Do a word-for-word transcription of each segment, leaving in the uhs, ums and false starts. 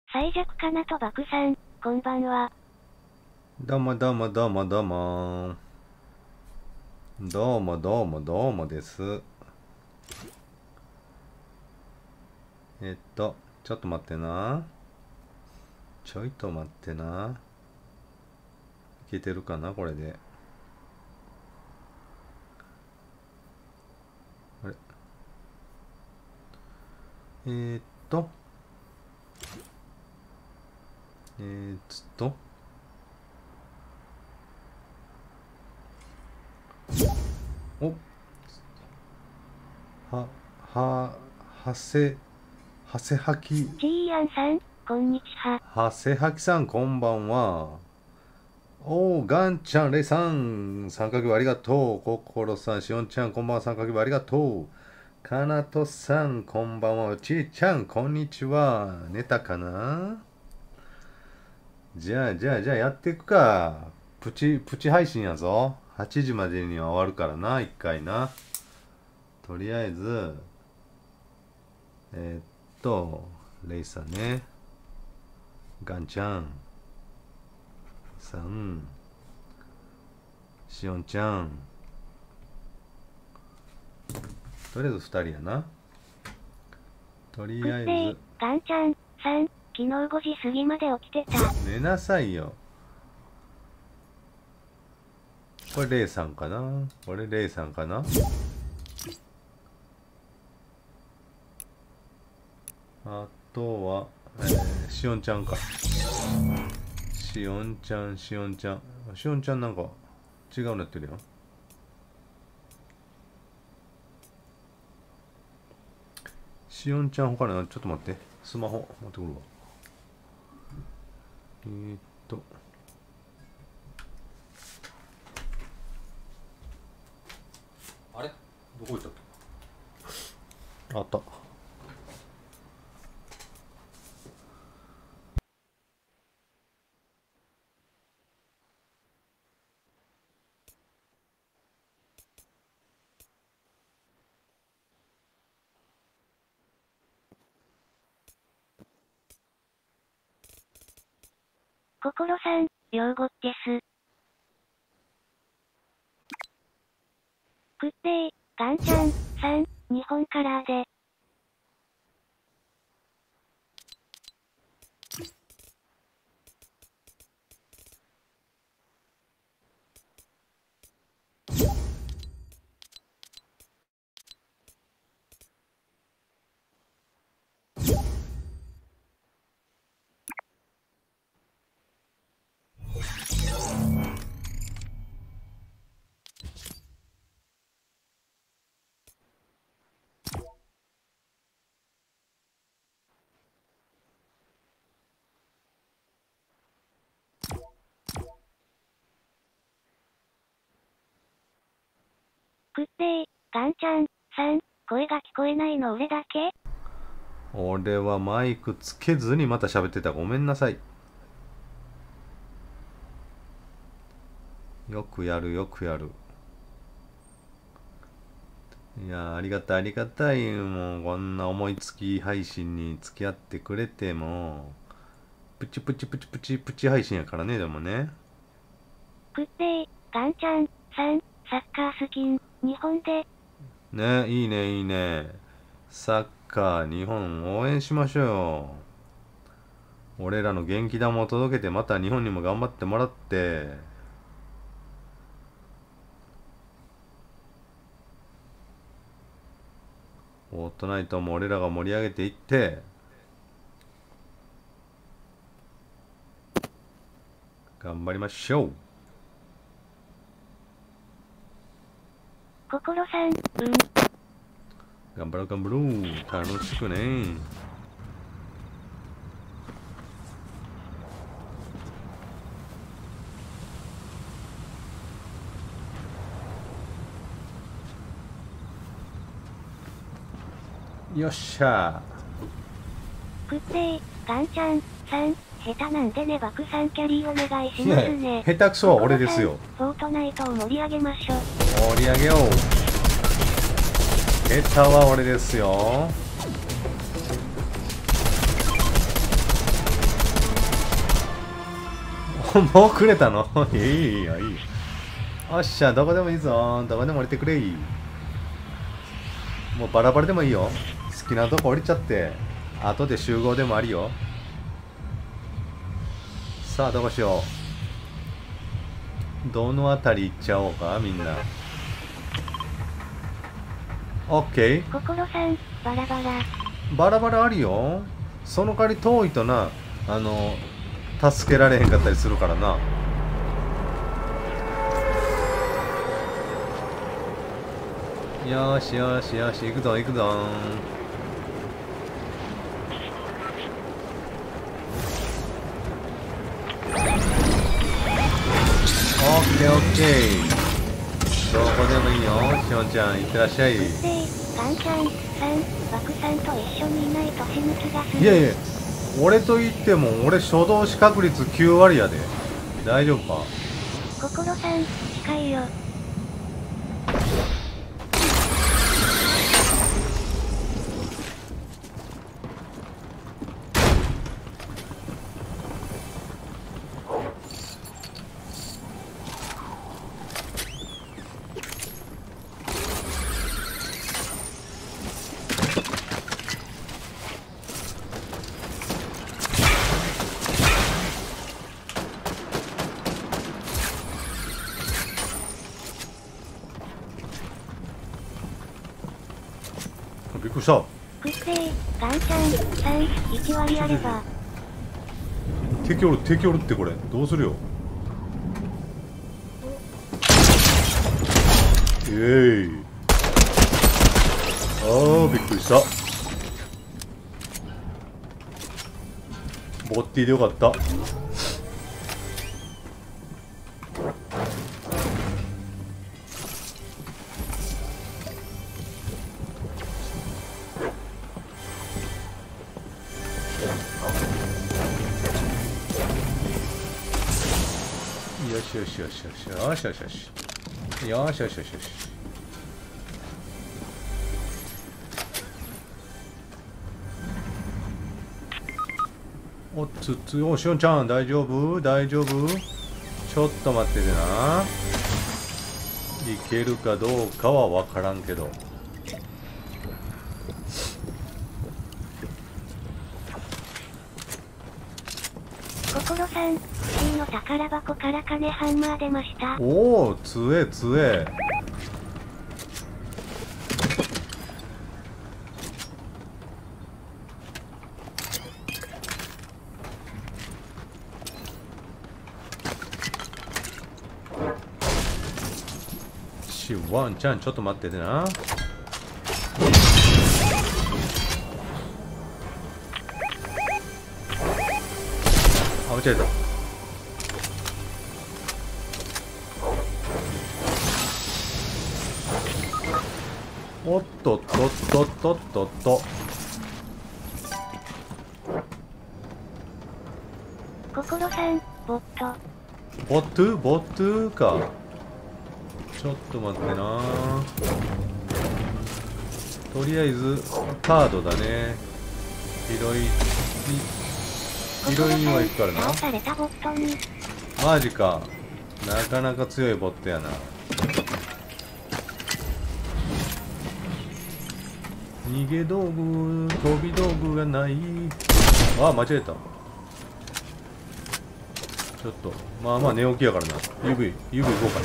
最弱かなとバクさん、こんばんは。 どうもどうもどうもどうも。どうもどうもどうもです。えっと、ちょっと待ってな。ちょいと待ってな。いけてるかなこれで。あれえー、っと。えー、っと。おは、は、はせ、はせはき。 ちーアンさん、こんにちは。 はせはきさん、こんばんは。おー、ガンちゃん、レイさん、参加業ありがとう。ココロさん、しおんちゃん、こんばんは、参加業ありがとう。かなとさん、こんばんは。ちーちゃん、こんにちは。寝たかな？じゃあ、じゃあ、じゃあ、やっていくか。プチ、プチ配信やぞ。はちじまでには終わるからな、いっかいな。とりあえず、えー、っと、レイさんね。ガンちゃん、さん、しおんちゃん。とりあえずふたりやな。とりくっせー、 あえず。 ガンちゃん、さん、昨日ごじ過ぎまで起きてた。 寝なさいよ。これレイさんかな？これレイさんかな？あとは、えー、しおんちゃんか。しおんちゃん、しおんちゃん。しおんちゃんなんか違うのやってるよ。しおんちゃん他の、ちょっと待って。スマホ持ってくるわ。えー、っと。あれどこ行ったっけ？あった。 こころさん、ようごです。くってー、ガンちゃん、さん、日本カラーで。くってー、ガンちゃん、さん、声が聞こえないの俺だけ？ 俺はマイクつけずにまた喋ってた。ごめんなさい。よくやる、よくやる。いや、ありがたい、ありがたい。もう、こんな思いつき配信に付き合ってくれても、プチプチプチプチプチ配信やからね、でもね。 くってー、ガンちゃん、さん、サッカースキン、日本で。 ね、いいね、いいね。サッカー、日本応援しましょうよ。俺らの元気玉を届けて、また日本にも頑張ってもらって、フォートナイトも俺らが盛り上げていって、頑張りましょう。 こころさん、うん。 頑張ろう頑張ろう。楽しくね。よっしゃくってー、ガンちゃん、さん、下手なんでねバクさんキャリーお願いしー。 ますね。 下手くそは俺ですよ。 フォートナイトを盛り上げましょう。 盛り上げよう。下手は俺ですよ。 もうくれたのいいよいいよ。おっしゃ、どこでもいいぞ。どこでも降りてくれ。もうバラバラでもいいよ。好きなとこ降りちゃって後で集合でもありよ。さあどこしよう。どのあたり行っちゃおうかみんな。オッケー。 心さんバラバラバラバラあるよ。その代わり遠いとな、あの助けられへんかったりするからな。よしよしよし、行くぞ行くぞ。オッケーオッケー。どこでもいいよ。しおんちゃんいってらっしゃい。 でガンちゃんさんバクさんと一緒にいないと死ぬ気がする。 いやいや、俺と言っても俺初動死確率きゅう割やで。大丈夫か。 心さん近いよ。 びっくりした。 くっせーガンちゃんさんいち割あれば。 敵おる敵おるってこれどうするよ。えい、あーびっくりした。ボッティでよかった。よしよしよしよしよしよしよしよしよしよしよし。おっつつ、おしおんちゃん大丈夫大丈夫。ちょっと待っててな。いけるかどうかは分からんけど。 心さん C の宝箱から金ハンマー出ました。 おおつえつえ。しワンちゃんちょっと待っててな。あ、間違えた。おっとっとっとっとっとっと。 心さんボット。 ボットゥボットゥか。ちょっと待ってな。とりあえずカードだね。広い広いには行くからな。 倒されたボットに。 マジか。なかなか強いボットやな。逃げ道具飛び道具がない。あ、間違えた。ちょっとまあまあ寝起きやからな。指指行こうかな。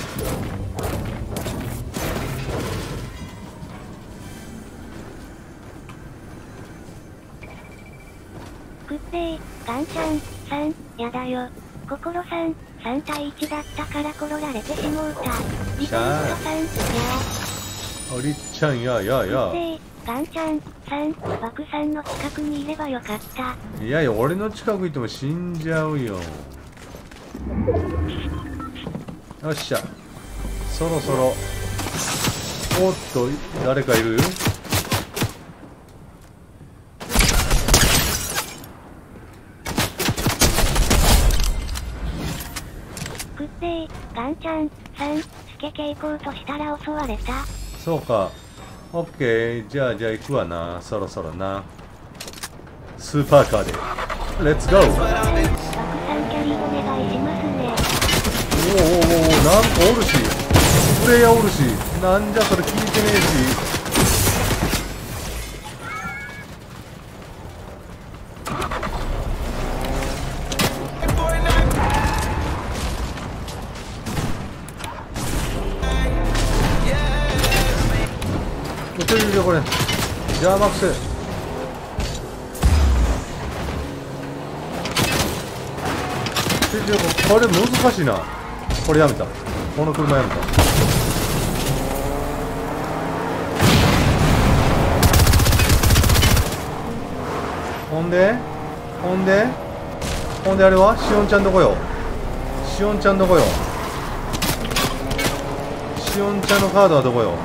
くっせーガンちゃんさんやだよ。心さんさん対いちだったから転られてしもうた。リトルトさんやありっちゃんややや。 くっせーガンちゃんさんバクさんの近くにいればよかった。 いやいや俺の近く行っても死んじゃうよ。よっしゃそろそろ。おっと誰かいる。 くっせーガンちゃんさんスケケ行こうとしたら襲われた。 そうか。オッケーじゃあじゃあ行くわな。そろそろな。スーパーカーでレッツゴー。 バクさんキャリーお願いしますね。 おおなんかおるしプレイヤーおるし、なんじゃそれ聞いてねえし。ちょいちょいこれ邪魔くせ。これ難しいな。これやめた。この車やめた。ほんでほんでほんであれはしおんちゃんどこよ。しおんちゃんどこよ。しおんちゃんのカードはどこよ。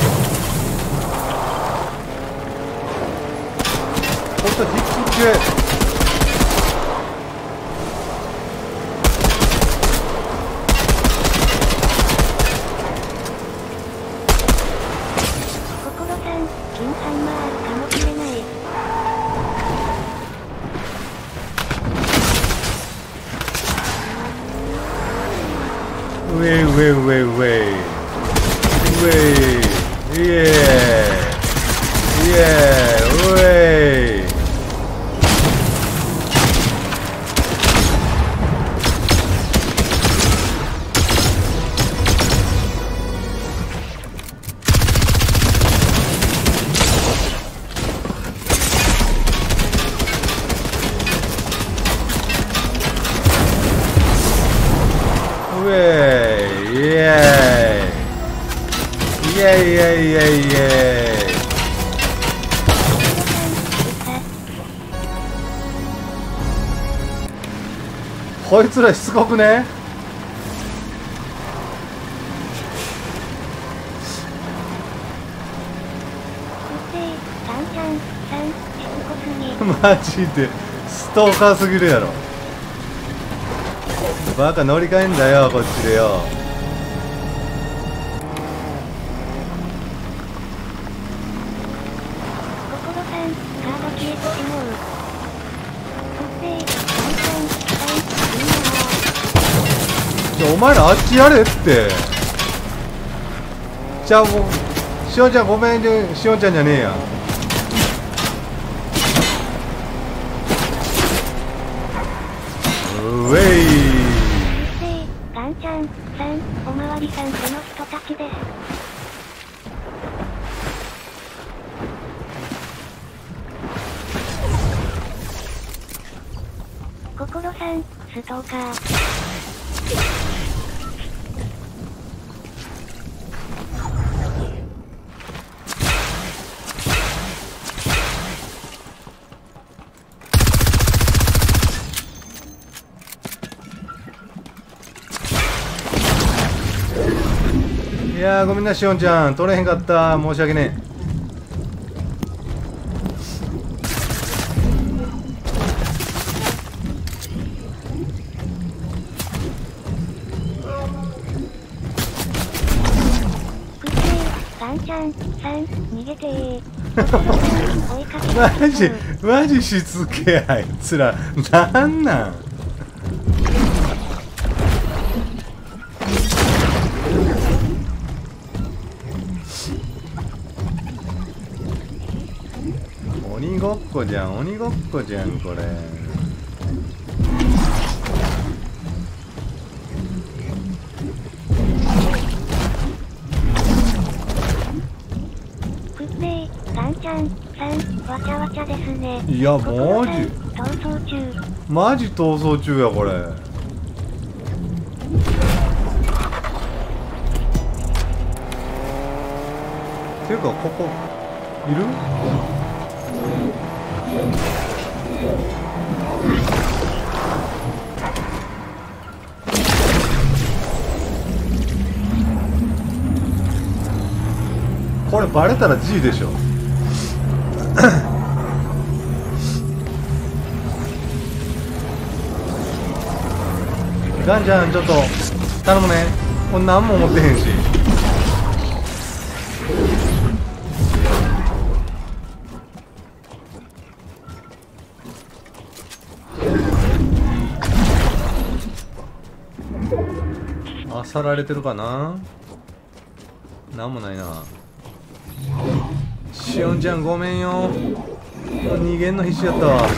こっちはディック系。ウェイウェイウェイウェイウェイイエーイエーイウェイ。ウェイイエーイイエイイエイイエイイエイ。こいつらしつこくね。マジでストーカーすぎるやろ。バカ乗り換えんだよこっちでよ。お前らあっちやれって。じゃあもうしおんちゃんごめんね。しおんちゃんじゃねえや。ウェイ。ガンちゃんさんおまわりさんその人たちです。心さんストーカー。いやーごめんなしおんちゃん取れへんかった。申し訳ねえ。ガンちゃんさん逃げてー。マジマジしつけあいつらなんなん。鬼ごっこじゃん鬼ごっこじゃんこれ。ガンちゃんさんわちゃわちゃですね。いやマジ逃走中。マジ逃走中やこれ。ていうかここいる？これバレたら G でしょ。ガンちゃんちょっと頼むね。こんなんも持ってへんし。 去られてるかな。なんもないな。しおんちゃんごめんよ。逃げんの必死やったわ。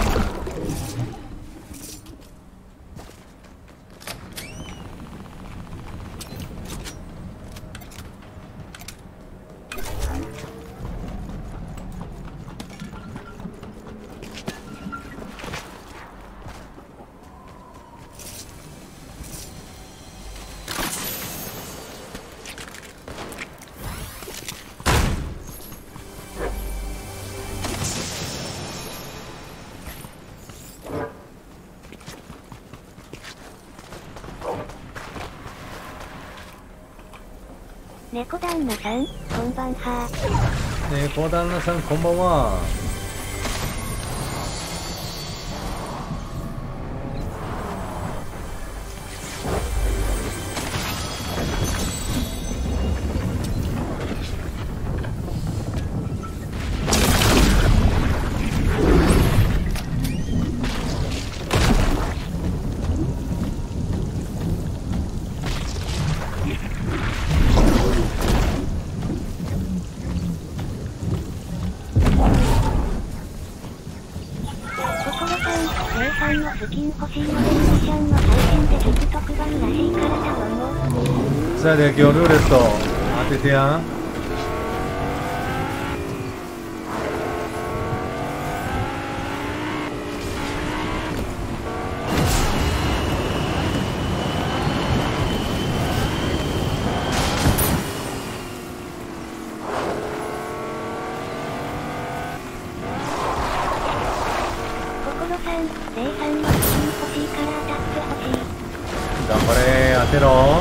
猫旦那さん、こんばんは。 猫旦那さん、こんばんは。さあで今日ルーレット当ててやん。頑張れ当てろ。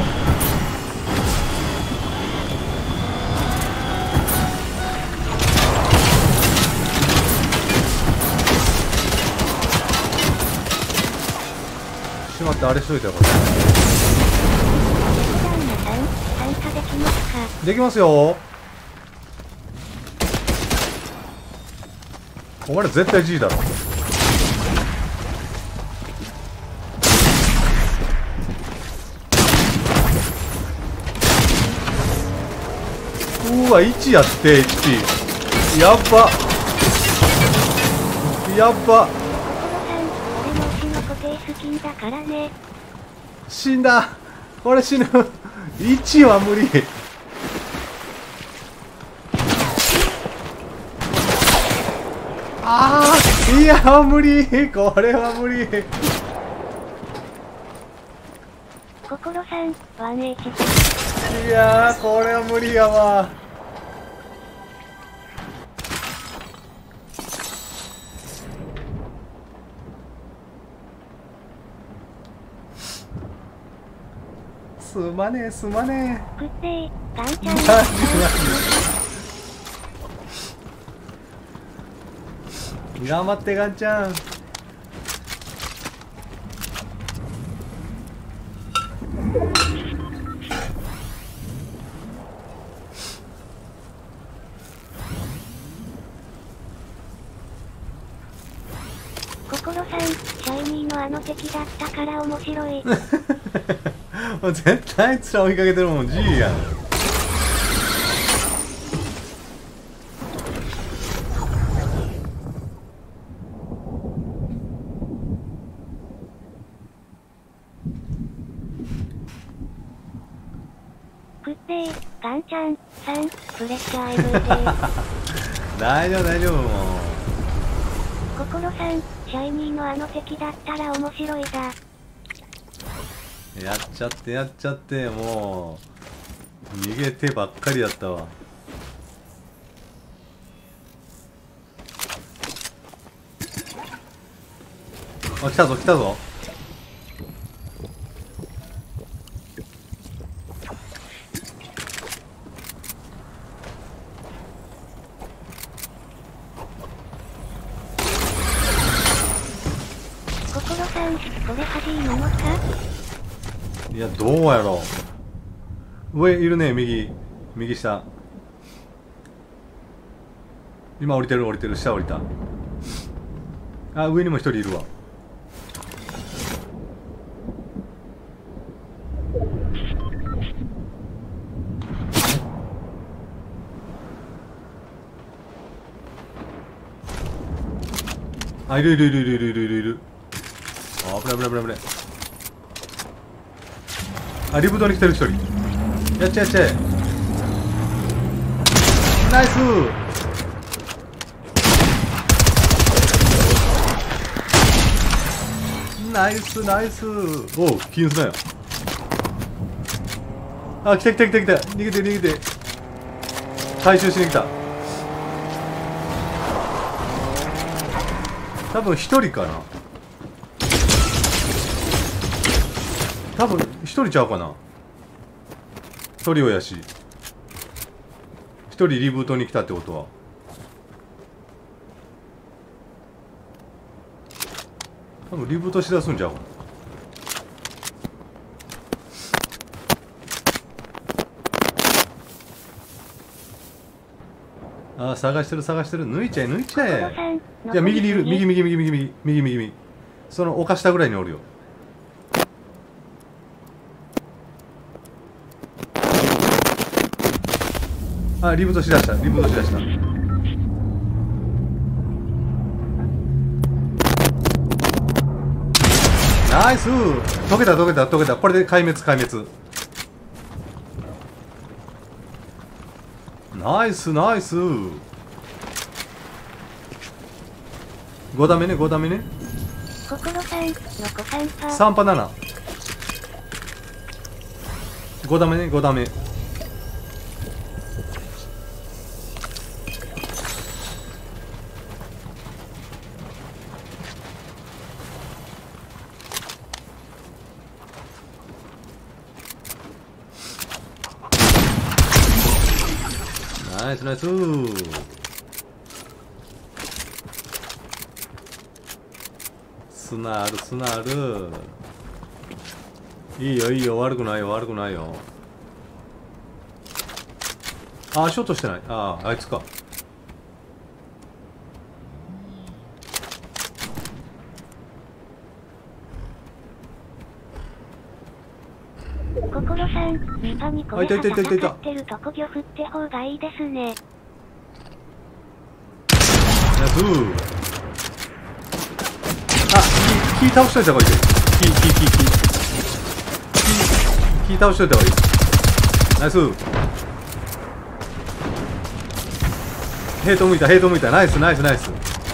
しまってあれしといたよこれ。できますよ。お前ら絶対 G だろ。うわいちやって エイチピー やっばやっば。死んだ。俺死ぬ。いちは無理。ああいや無理。これは無理。 心さん ワンエイチピー。 いやーこれは無理やわ。すまねえすまねえ。 くってーガンちゃん頑張ってガンちゃん。 心さんシャイニーのあの敵だったから面白い。 もう絶対あいつら追いかけてるもん G やん。 くってーガンちゃんさんプレッシャー エムディー。 大丈夫大丈夫もう。 心さんシャイニーのあの敵だったら面白いだ。 やっちゃってやっちゃってもう逃げてばっかりだったわ。あ来たぞ来たぞ。 心さんこれ恥いものか。 いやどうやろう。上いるね。右右下。今降りてる降りてる。下降りた。あ上にも一人いるわ。 あ、いるいるいるいるいるいるいるいる。あ、危ない危ない危ない危ない。あ、リブートに来てる一人。やっちゃえやっちゃえ。ナイス。ナイスナイス。おう、金スナよ。あ、来た来た来た来た。逃げて逃げて。回収しに来た。多分一人かな。多分一人ちゃうかな。トリオやし。一人リブートに来たってことは。多分リブートしだすんちゃうかな。あー、探してる探してる。抜いちゃえ抜いちゃえ。じゃあ右にいる。右右右右右右右右。その丘下ぐらいにおるよ。あ、リブートしだした。リブートしだした。ナイス。溶けた溶けた溶けた。これで壊滅壊滅。ナイスナイス。ごダメねごダメね。 心さんの子さんパさんパなな。ごダメねごダメ。ナイスナイス。砂ある砂ある。いいよいいよ、悪くないよ悪くないよ。あー、ショートしてない。ああ、あいつか。 心さん、ミパにこれ戦ってるとこ魚振って方がいいですね。 ナイス。あ、木倒しといた方がいい。木木木木木木倒しといた方がいい。ナイス。ヘイト向いたヘイト向いた。ナイスナイスナイス。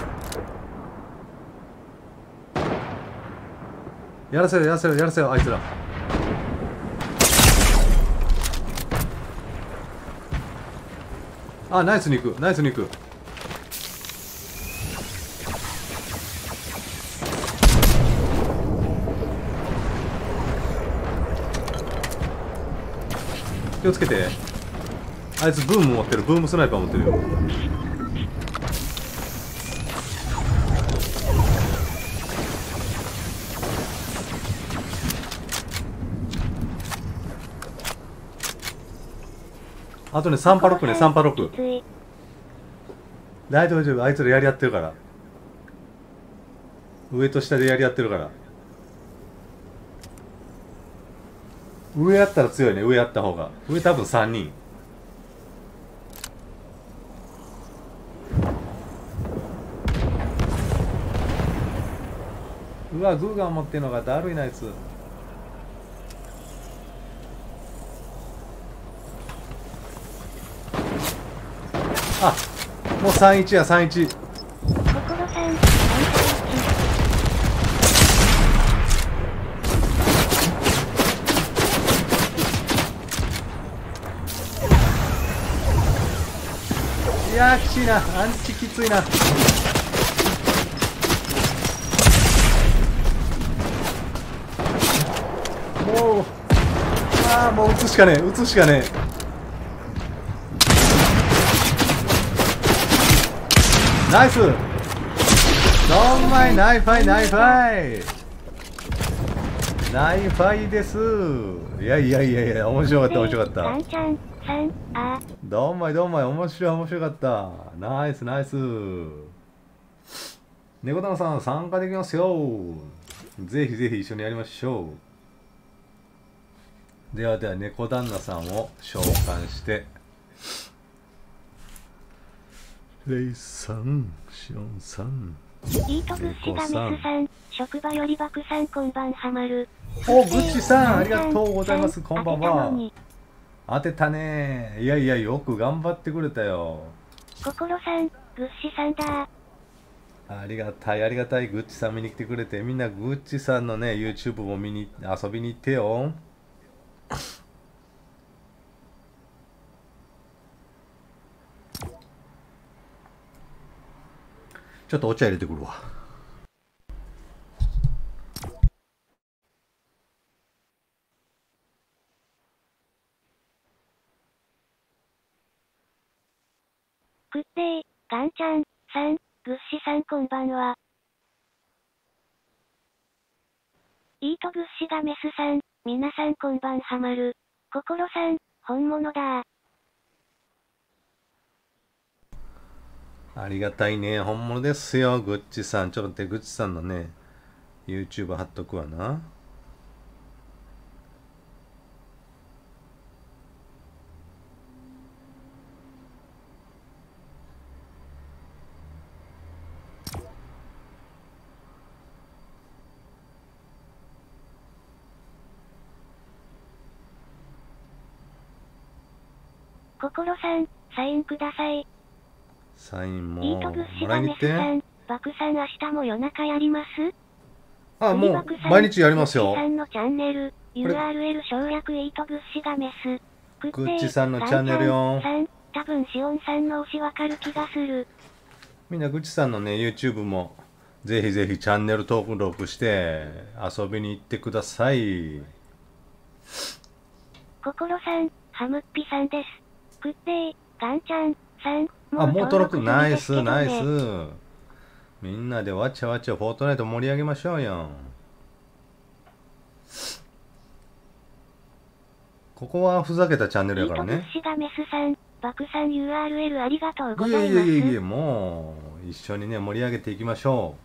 やらせろやらせろやらせろあいつら。あ、ナイス肉ナイス肉。気をつけて。あいつブーム持ってる。ブームスナイパー持ってるよ。あとね、さんパろくね、さんパろく。大丈夫、あいつらやり合ってるから。上と下でやり合ってるから。上やったら強いね、上やった方が。上多分さんにん。うわ、グーガン持ってんのがだるいな、あいつ。あ、もうさんいちや、さんいち。 心さん、 いやー、きついな。アンチきついな。もう、ああ、もう撃つしかねえ、撃つしかねえ。ナイス。ドンマイナイファイナイファイナイファイです。いやいやいやいや、面白かった面白かった。 さんちゃんさんあドンマイドンマイ、面白い面白かった。ナイスナイス。猫玉さん参加できますよ。ぜひぜひ一緒にやりましょう。ではでは猫旦那さんを召喚してゼロさんよんさんイートグッシがメスさん、職場よりバクさんこんばんはまる。 お、グッチさん、ありがとうございます。こんばんは。当てたね。いやいや、よく頑張ってくれたよ。 心さん、グッシさんだ。 ありがたい、ありがたい。グッチさん見に来てくれて、みんなグッチさんのね、YouTube も見に、遊びに行ってよ。ちょっとお茶入れてくるわ。 グッデイ、ガンちゃん、さん、グッシさんこんばんは。イートグッシがメスさん、みなさんこんばんはまる。心さん、本物だ。 ありがたいね。本物ですよ、グッチさん。ちょっと待って、グッチさんのね、YouTube 貼っとくわな。 心さん、サインください。 サインもイートグッシもらいに行ってがメスさん、バクさん明日も夜中やります？ あ、もう毎日やりますよ。 グッチさんのチャンネル、ユーアールエル 省略イートグッシがメス。 グッチさんのチャンネルよ。 多分シオンさんの推しわかる気がする。 みんなグッチさんのね YouTube もぜひぜひチャンネル登録して遊びに行ってください。 心さん、ハムッピさんです。グッデイ、ガンちゃんさん、 あ、もう登録ナイスナイス。みんなでわちゃわちゃフォートナイト盛り上げましょうよ。ここはふざけたチャンネルやからね。 イートグッシがメスさん、バクさん ユーアールエル ありがとうございます。 いやいやいやいや、もう一緒にね盛り上げていきましょ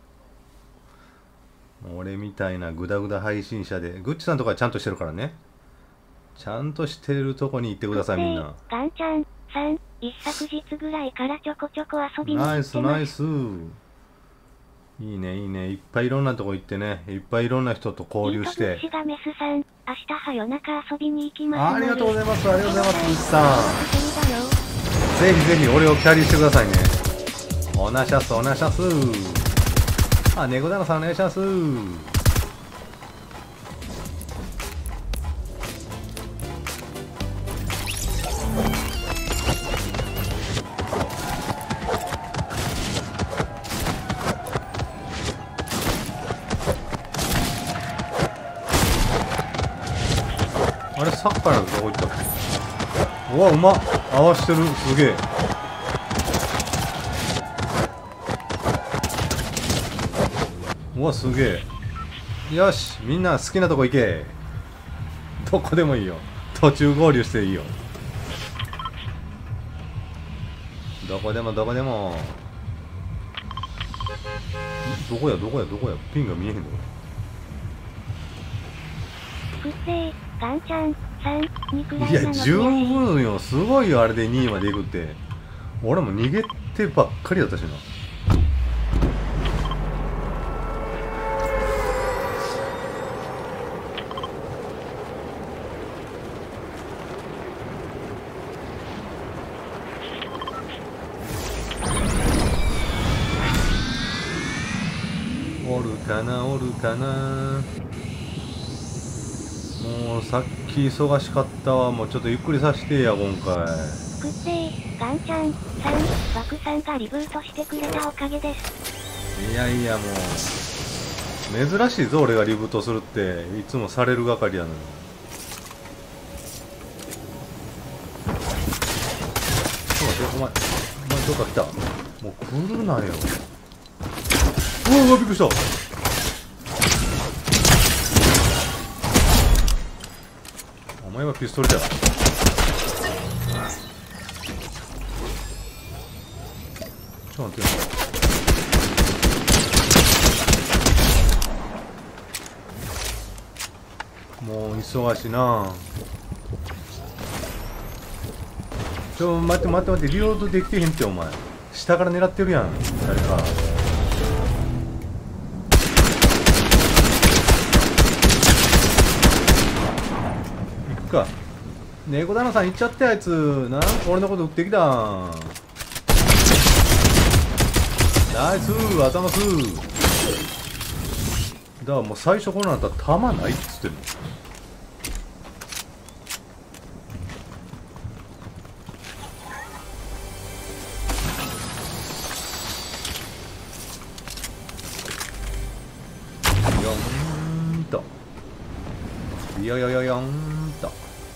う。俺みたいなグダグダ配信者で、グッチさんとかちゃんとしてるからね。ちゃんとしてるとこに行ってくださいみんな。 ガンちゃんさん、一昨日ぐらいからちょこちょこ遊びに行ってます。 ナイスナイス。いいねいいね。いっぱいいろんなとこ行ってね、いっぱいいろんな人と交流して。 イートグッシがメスさん、明日は夜中遊びに行きます。 あ、ありがとうございます。ありがとうございます。グッチさん。ぜひぜひ俺をキャリーしてくださいね。おなしゃすおなしゃす。あ、ネゴダナさんお願いします。あれ、サッカーのどこ行ったっけ。うわ、うまっ。合わしてる。すげえ。うわ、すげえ。よし、みんな好きなとこ行け。どこでもいいよ。途中合流していいよ。どこでもどこでも。どこやどこやどこや。ピンが見えへんの。 グッデイ、ガンちゃんさん、にくらいいや、十分よ。すごいよ、あれでにいまで行くって。俺も逃げてばっかりだったしな。おるかなおるかな。もうさっき忙しかったわ。もうちょっとゆっくりさせてや今回。 グッデイ、ガンちゃんさん、バクさんがリブートしてくれたおかげです。 いやいや、もう珍しいぞ俺がリブートするって。いつもされる係やのに。ちょっと待って、お前お前どっか来た。もう来るなよ。うわうわ、びっくりした。お前はピストルじゃ。ちょっと待ってよ。もう忙しいな。ちょ待って待って待って、リロードできてへんってお前。下から狙ってるやん誰か。 猫棚さん行っちゃってあいつな。俺のこと撃ってきたん。ナイス頭す。だからもう最初このあんた弾ないっつってんの。よんとよよよよんと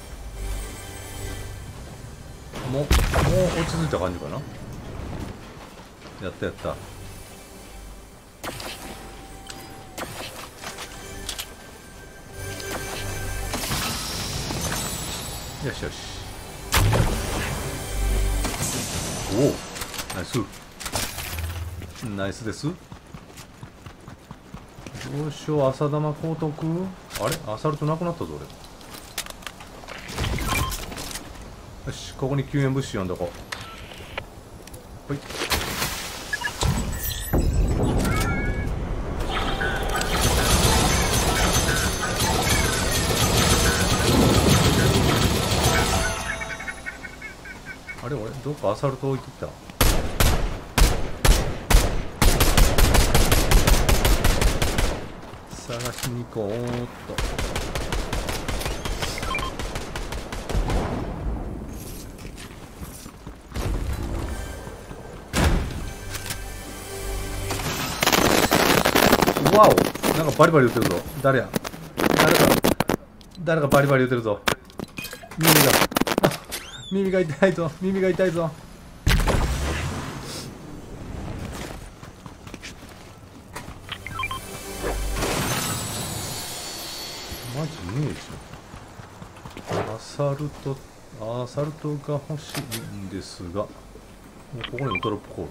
もう、もう落ち着いた感じかな。やったやった。よしよし。おお、ナイスナイスです。どうしよう、浅玉高徳。あれアサルトなくなったぞ俺。よし、ここに救援物資呼んどこう。ほい。あれ俺どっかアサルト置いてきた。探しに行こうっと。わお、なんかバリバリ言ってるぞ。誰や誰か誰かバリバリ言ってるぞ。耳が耳が痛いぞ、耳が痛いぞ。マジねえじゃん。アサルトアサルトが欲しいんですが、もうここにもドロップコール。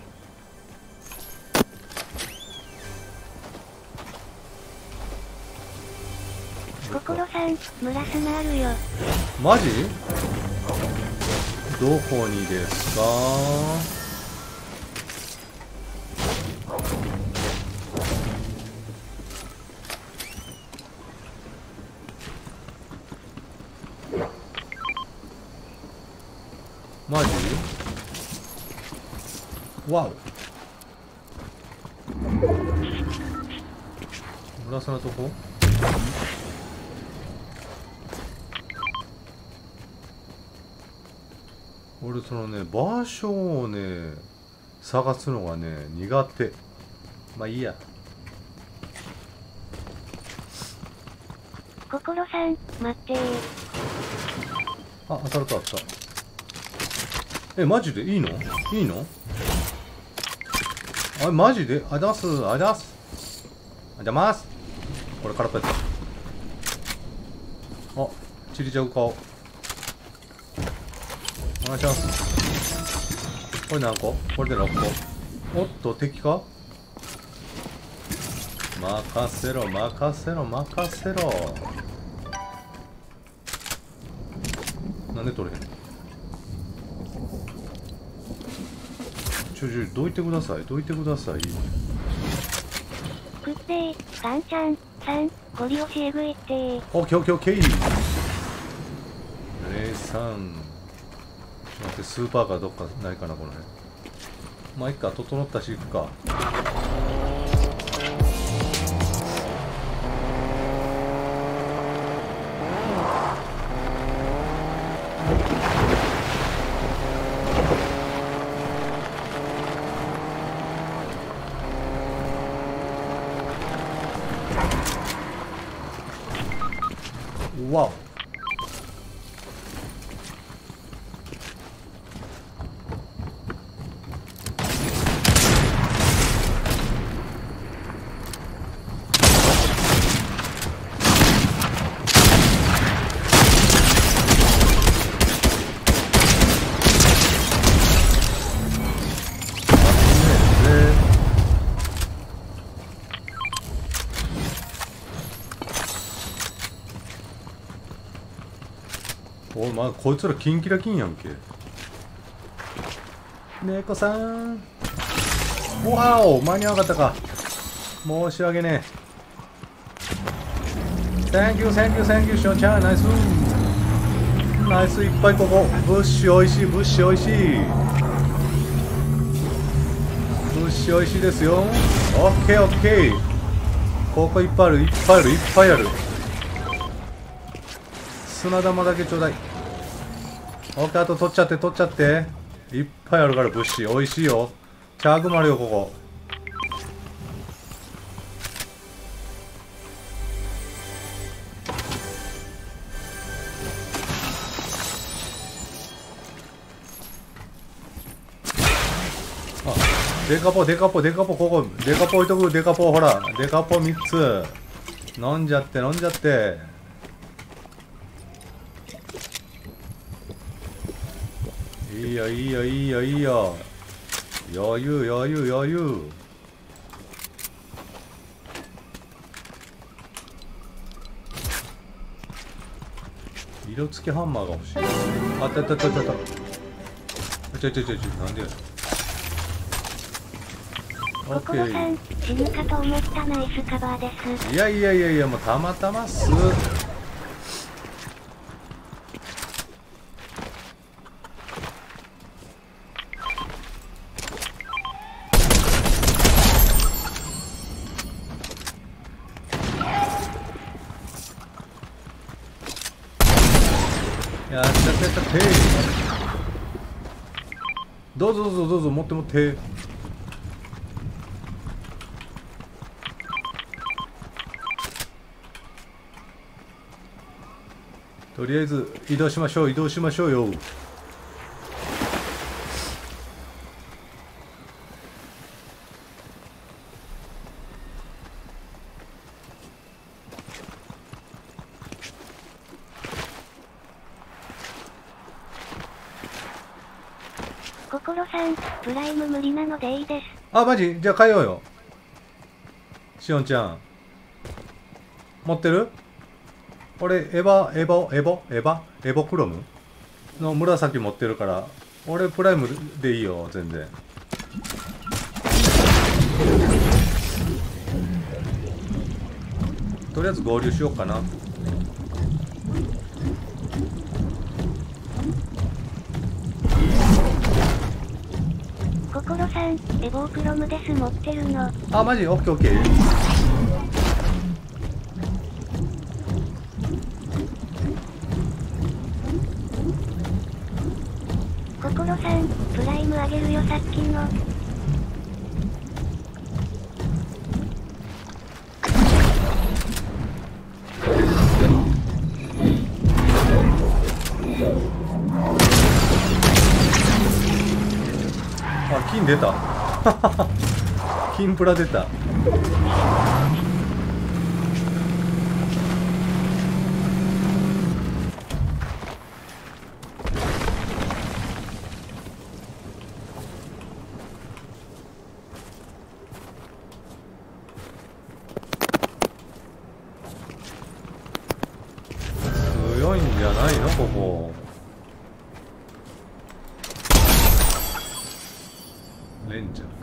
心さん、村砂あるよ。 マジ？どこにですか？マジ？わお。村砂のとこ？俺そのね場所をね探すのがね苦手。まあいいや。 心さん待ってー。 あ、アサルトあった。え、マジでいいの？いいの？あれマジで？あざすあざすあざます。これ空っぽやった。あ、ちりちゃう顔。お願いします。これ何個？これでろっこ。おっと敵か？任せろ任せろ任せろ。なんで取れへん？ちょちょどいてくださいどいてください。 くってー、ガンちゃんさん、ゴリ押しえぐいってー。 オッケーオッケーオッケー。レイさん待って、スーパーカーどっかないかなこの辺。まあいっか、整ったし行くか。わお。おい、まあ、こいつらキンキラキンやんけ。猫さん。わお、間に合わなかったか。申し訳ねえ。Thank you, thank you, thank you, しおちゃん、ナイス。 ナイス、いっぱいここ。ブッシュおいしい、ブッシュおいしい。ブッシュおいしいですよ。オッケーオッケー。ここいっぱいある、いっぱいある、いっぱいある。砂玉だけちょうだい。オッケー、あと取っちゃって、取っちゃって。いっぱいあるから、ブッシュおいしいよ。チャーグもあるよ、ここ。デカポデカポデカポ、ここデカポ置いとく。デカポほら、デカポみっつ飲んじゃって、飲んじゃって。いいよいいよいいよいいよ。余裕余裕余裕。色付きハンマーが欲しい。あったあったあったあった。ちょいちょいちょいちょい、なんでや。 心さん、死ぬかと思ったナイスカバーです。 いやいやいやいや、もうたまたまっす。やっちゃってやったって。どうぞどうぞどうぞ、持って持って。とりあえず移動しましょう、移動しましょうよ。 心さん、プライム無理なのでいいです。 あ、マジ？じゃあ変えようよ。しおんちゃん持ってる？俺エヴァエヴァエボエヴァエボクロムの紫持ってるから、俺プライムでいいよ全然。とりあえず合流しようかな。 心さん、エボークロムデス持ってるの。 あ、マジ？オッケーオッケー。 心さん、プライムあげるよさっきの。 あ、金出た。金プラ出た。強いんじゃないのここ。レンジャーか。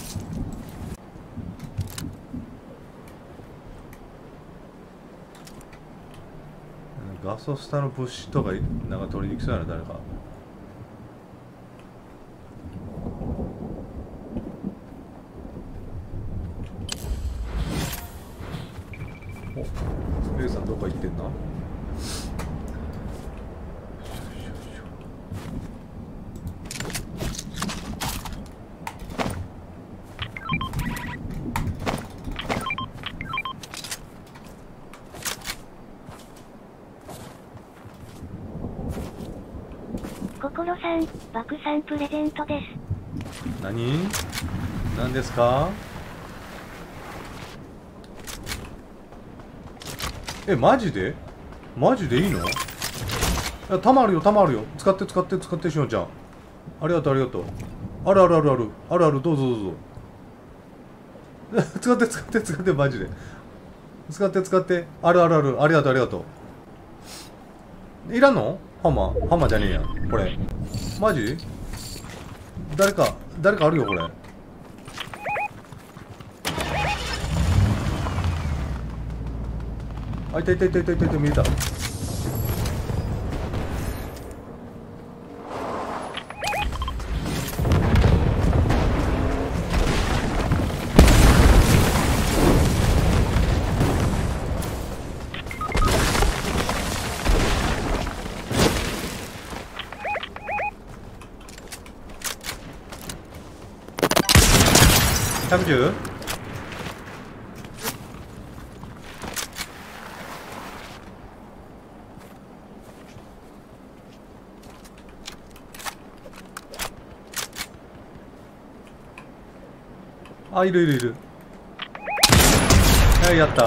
ガソスタの物資とかなんか取りに来そうやな、誰か。お、レイさんどこ行ってんの？ 心さん、爆散プレゼントです。 何？何ですか？え、マジで？マジでいいの？いや、たまるよ、たまるよ。使って使って使って、しおんちゃん。ありがとうありがとう。あるあるあるある。あるある、どうぞどうぞ。使って使って使って、マジで。使って使って。あるあるある。ありがとうありがとう。いらんの？ハンマー？ハンマーじゃねえや。これ。マジ？誰か、誰かあるよ、これ。あ、いたいたいたいたいたいた、見えた。 ひゃくじゅう？あ、いるいるいる。はい、やった。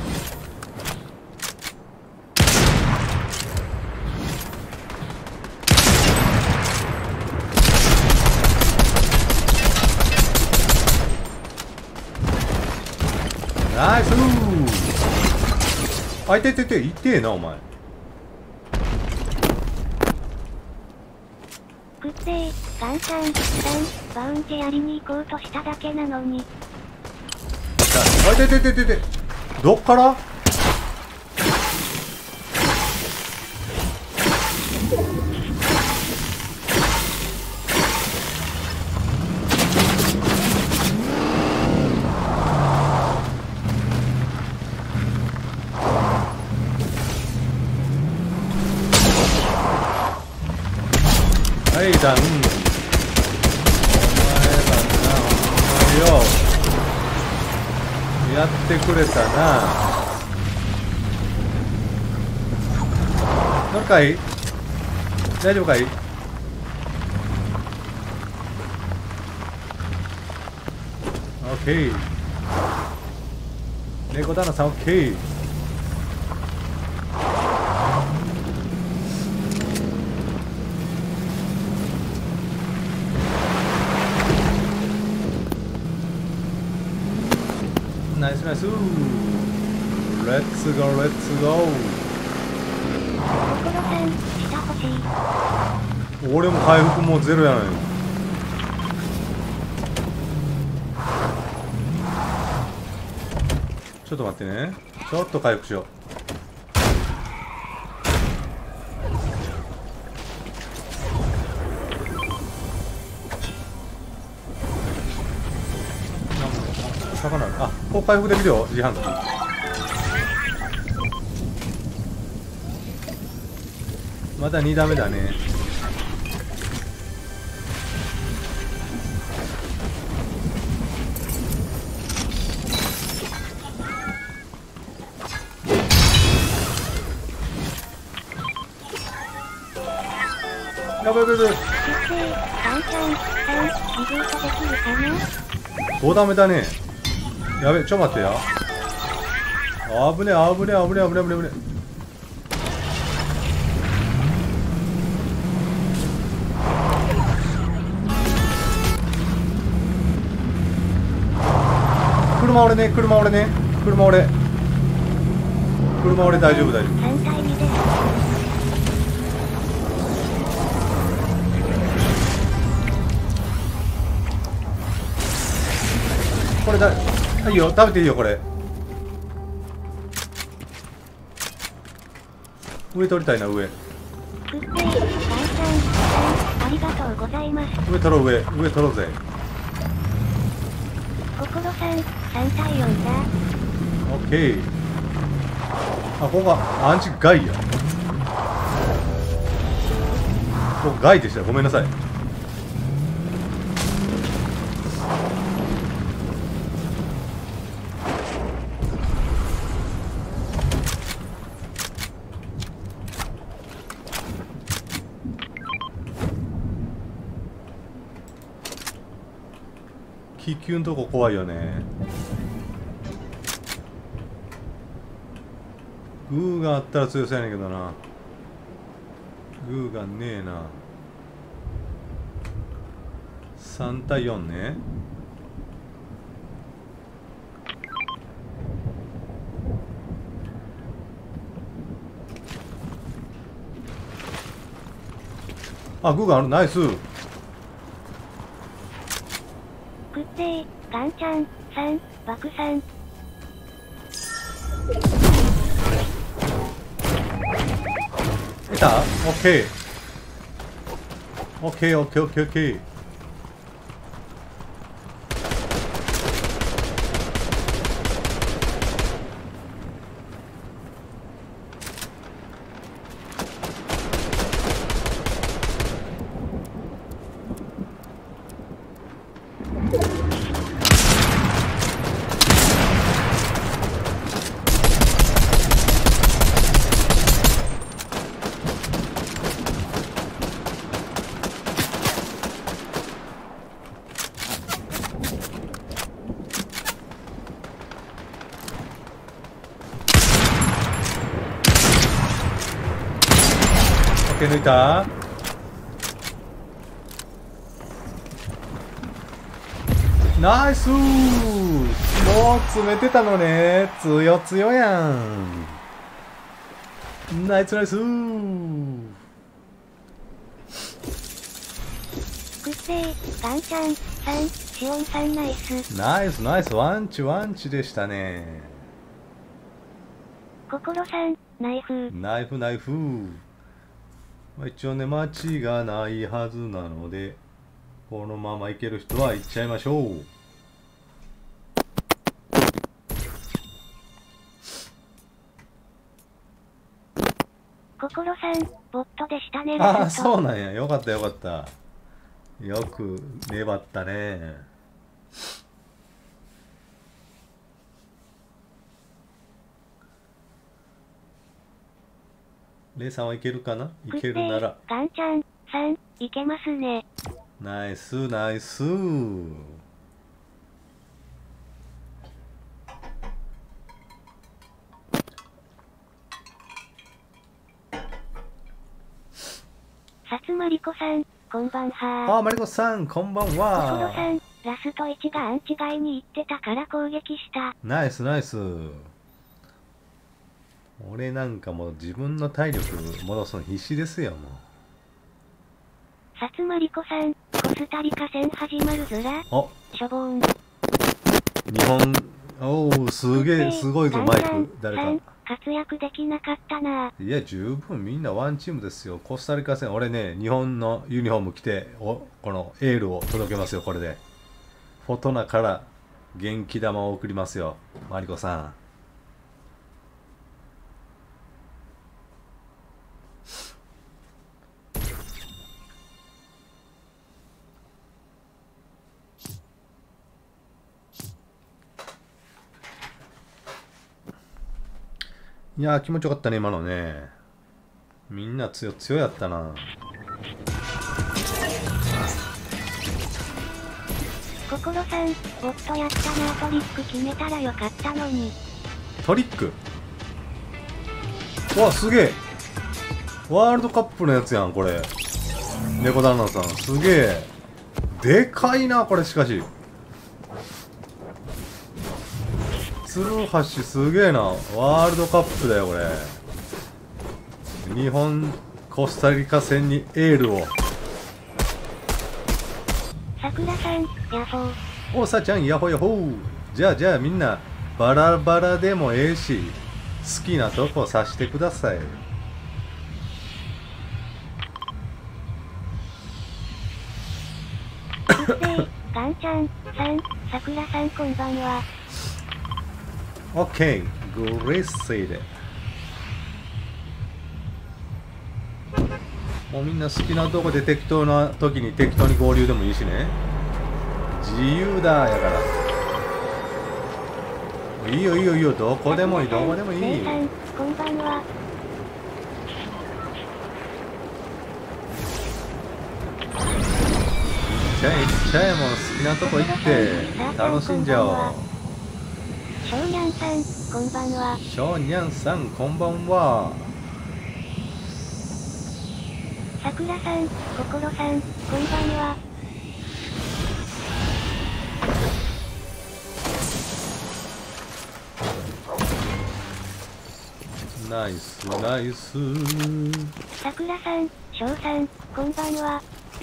ナイスー。あ、いててて、いてえな、お前。 くってー、ガンちゃん、さん、バウンジやりに行こうとしただけなのに。 あ、いててててて。どっから？はい、ダウン。お前らな、ほんまよ。やってくれたな。乗るかい？大丈夫かい？オッケー。猫旦那さん、オッケー。ナイスナイス。レッツゴーレッツゴー。 心さん、下欲しい。 俺も回復もうゼロやない。ちょっと待ってね。ちょっと回復しよう。魚ある。あ、こう回復できるよ、自販機。またにダメだね。やばいやばいやばい。 くってー、ガンちゃん、さん、リブートできるかな？ ごダメだね。やべ、ちょ待ってや。あぶねあぶねあぶねあぶねあぶねあぶね。車俺ね、車俺ね、車俺。車俺大丈夫大丈夫。 さん体にです。 これだ、いいよ、食べていいよ、これ。上取りたいな、上。 くってー、ガンちゃん、さん、ありがとうございます。 上取ろう、上、上取ろうぜ。 心さん、さん対よんだ。 オッケー。あ、ここがアンチガイや。ここガイでした。ごめんなさい。気球のとこ怖いよね。グーがあったら強そうやねんけどな。グーがねえな。さん対よんね。あ、グーがある。ナイス。 くってー、ガンちゃん、さん、バクさん。 いた？オッケー。オッケーオッケーオッケーオッケー。 手抜いた。ナイスー。もう詰めてたのね。強強やん。ナイスナイスー。 くっせー、ガンちゃんさん、シオンさんナイス。 ナイスナイス、ワンチワンチでしたね。 心さん、ナイフ。 ナイフナイフ。まあ、一応ね、待ちがないはずなので、このままいける人は行っちゃいましょう。 心さん、ボットでしたね。 ああ、そうなんや。よかったよかった。よく粘ったね。レイさんはいけるかな。いけるなら。 ガンちゃんさん、いけますね。 ナイスナイス。 さつまりこさん、こんばんは。 あ、マリコさん、こんばんは。 心さん、ラストいちがアンチ外に行ってたから攻撃した。 ナイスナイス。俺なんかもう自分の体力戻すの必死ですよ、もう。 さつまりこさん、コスタリカ戦始まるずら。 お、 しょぼーん。 日本、おお、すげえ、すごいぞ、マイク。誰か。 活躍できなかったな。 いや、十分みんなワンチームですよ。コスタリカ戦、俺ね、日本のユニフォーム着て、おこのエールを届けますよ、これで。フォトナから元気玉を送りますよ、マリコさん。いやー、気持ちよかったね、今のね。みんな強強やったな。 心さん、ボットやったな。トリック決めたらよかったのに。 トリック。うわ、すげえ。ワールドカップのやつやん、これ。猫旦那さん、すげえ。でかいな、これ、しかし。鶴橋すげえな。ワールドカップだよ、これ。日本、コスタリカ戦にエールを。 さくらさん、ヤホー。 おさちゃん、ヤホヤホー。じゃあ、じゃあ、みんな、バラバラでもええし、好きなとこさしてください。 ガンちゃんさん、さくらさんこんばんは。 オッケー、グレッシーで。もうみんな好きなとこで適当な時に適当に合流でもいいしね。自由だやから。いいよいいよいいよ、どこでもいい、どこでもいい。 レイさん、こんばんは。 行っちゃえ行っちゃえ、もう好きなとこ行って楽しんじゃおう。 しょうにゃんさん、こんばんは。 しょうにゃんさん、こんばんは。 さくらさん、心さん、こんばんは。 ナイスナイス。 さくらさん、しょうさん、こんばんは。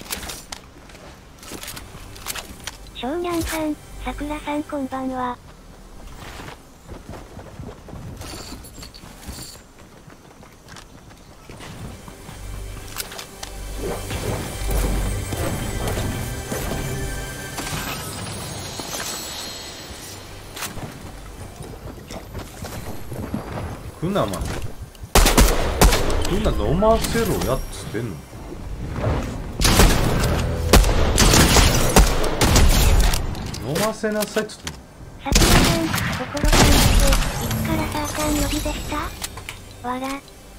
しょうにゃんさん、さくらさんこんばんは。 くなまくな飲ませろやっつってんの。飲ませなさいっつってんの。 さくらさん、心さんっていつからサーターン呼びでしたわら。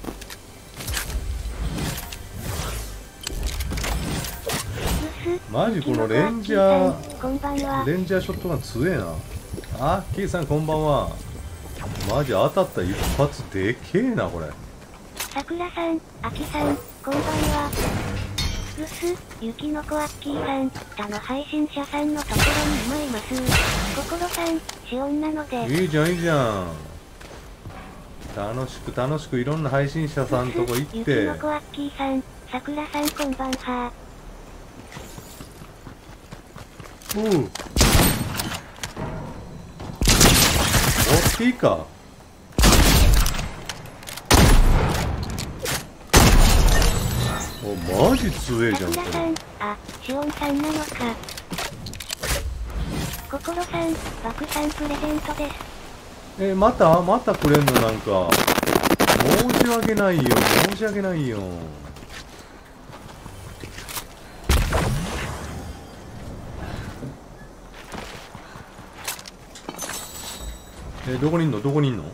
マジこのレンジャーこんばんは。 レンジャーショットガン強えな。あ、キーさんこんばんは。マジ当たった一発でけえなこれ。 さくらさん、あきさん、ここんばんは。ぐす、ゆきのこアッキーさん、他の配信者さんのところに今います。心さん、し音なので。 いいじゃんいいじゃん。楽しく楽しくいろんな配信者さんとこ行って。 ゆきのこアッキーさん、さくらさんこんばんは。 おう。大きいか。お、マジ強えじゃんこれ。 さくらさん、あ、しおんさんなのか。心さん、爆さんプレゼントです。 え、またまたくれんのなんか。申し訳ないよ、申し訳ないよ。え、どこにいんのどこにいんの？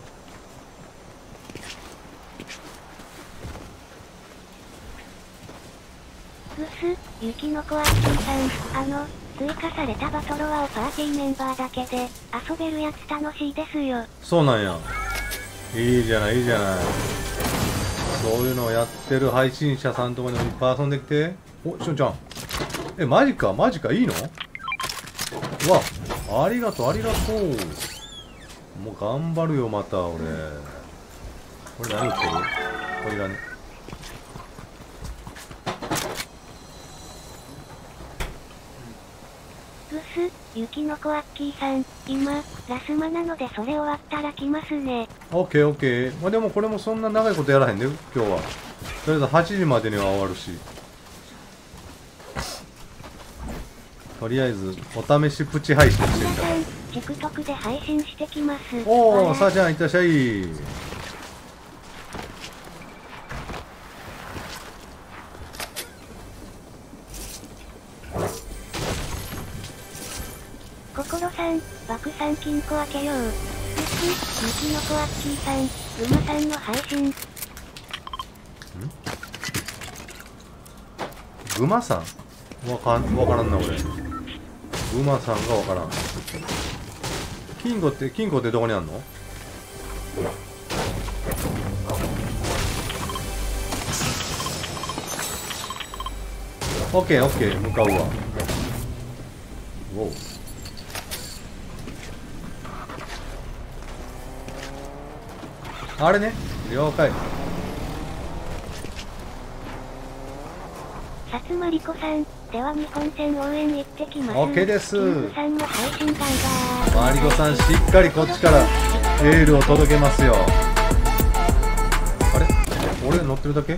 ぐす、ゆきのこアッキーさん、あの、追加されたバトロワをパーティーメンバーだけで遊べるやつ楽しいですよ。 そうなんや。いいじゃないいいじゃない。そういうのをやってる配信者さんとかにもいっぱい遊んできて。お、しょんちゃん。え、マジかマジかいいの？うわ、ありがとうありがとう。もう頑張るよまた俺。これ何売ってる？これがね。 ぐす、ゆきのこアッキーさん、今、ラスマなのでそれ終わったら来ますね。 オッケーオッケー。まあでもこれもそんな長いことやらへんで、今日は。とりあえずはちじまでには終わるし。とりあえず、お試しプチ配信してみた。 TikTok で配信してきます。 おー、さあちゃん、いってらっしゃい。 心さん、爆さん金庫開けよう。ぐす、ゆきのこアッキーさん、うまさんの配信。ん？ グマさんわかん、わからんな俺。グマさんがわからん。金庫って、金庫ってどこにあんの？オッケーオッケー、向かうわ。おう。あれね、了解。 さつまりこさん、では日本戦応援行ってきます。 オッケーです。 キングさんの配信会が。 マリコさん、しっかりこっちからエールを届けますよ。あれ俺乗ってるだけ？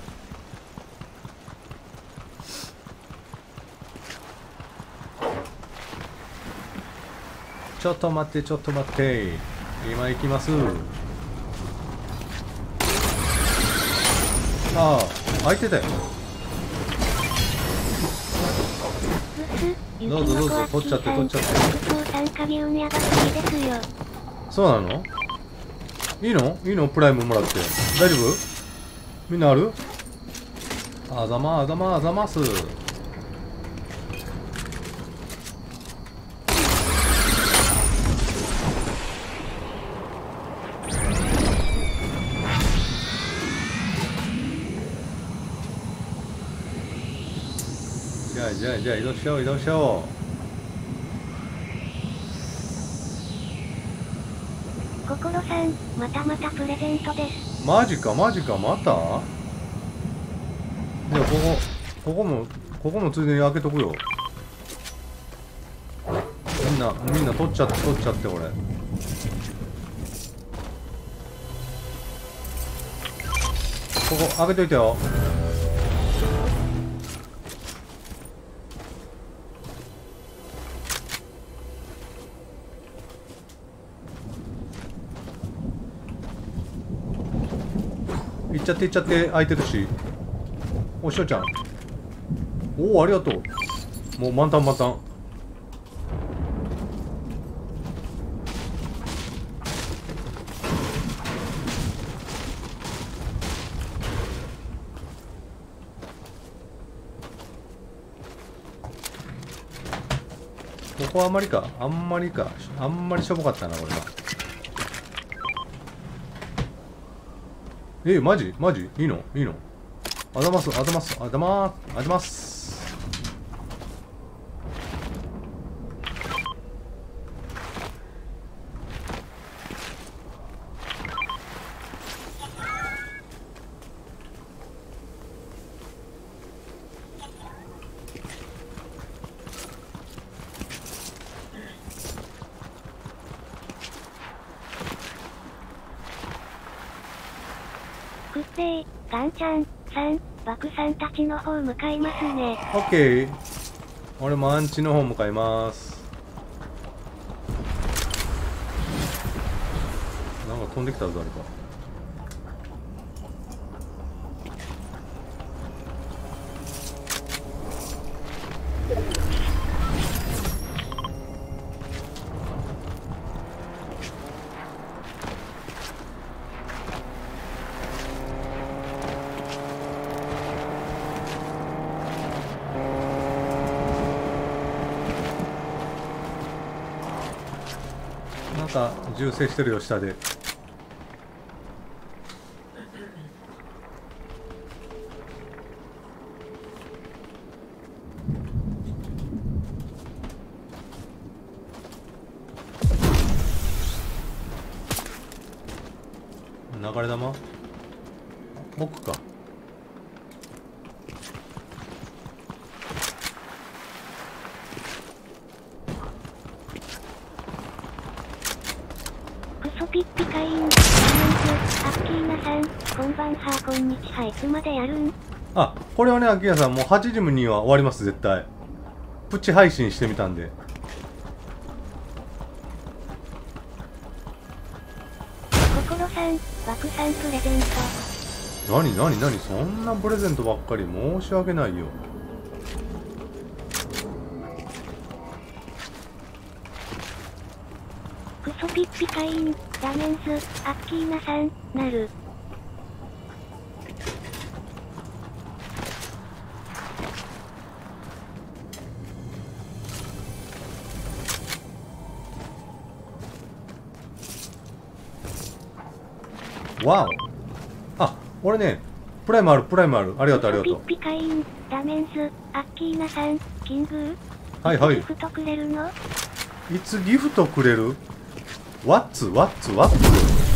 ちょっと待って、ちょっと待って。今行きます。ああ、開いてたよ。どうぞどうぞ、取っちゃって取っちゃって。そうなの？いいの？いいの？プライムもらって。大丈夫？みんなある？あざまあざまあざます。じゃあじゃあじゃあ移動しよう移動しよう。心さん、またまたプレゼントです。 マジかマジかまた？じゃあここここもここもついでに開けとくよ。みんなみんな取っちゃって取っちゃって俺。ここ開けといてよ。いっちゃっていっちゃって開いてるし。おしょうちゃん。おおありがとう。もう満タン満タン。ここはあんまりかあんまりかあんまりしょぼかったなこれは。えマジマジいいのいいの？ あざます、あざます、あざまー、あざます。 くってー、ガンちゃん、さん、バクさんたちの方向かいますね。 オッケー。俺もアンチの方向かいます。なんか飛んできたぞ、誰か。なんか銃声してるよ、下で。流れ弾奥か。 クソピッピカイン、コメント、アッキーナさん、こんばんは、こんにちは、いつまでやるん？ あ、これはね、アキヤさん、もうはちじには終わります、絶対。プチ配信してみたんで。 心さん、バクさんプレゼント。 なになになに、そんなプレゼントばっかり申し訳ないよ。 クソピッピカイン、ダメンズ、アッキーナさん、なる。 わお。あ、俺ね、プライムある、プライムある。ありがとう、ありがとう。 ピッピカイン、ダメンズ、アッキーナさん、キングはいはい。 ギフトくれるの？ いつギフトくれる？ワッツ、ワッツ、ワッツ。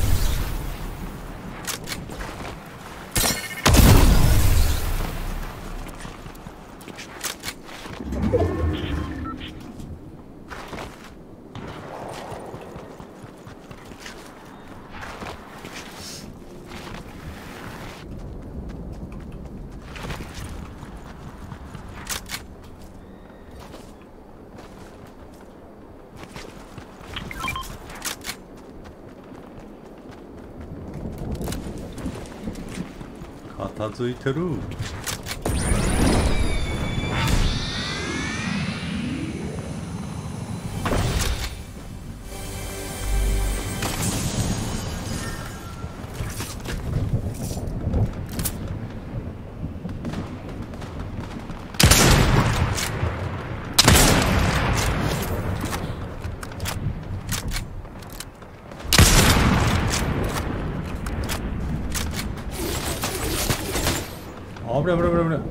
片付いてる。危ない危ない危ない危ない。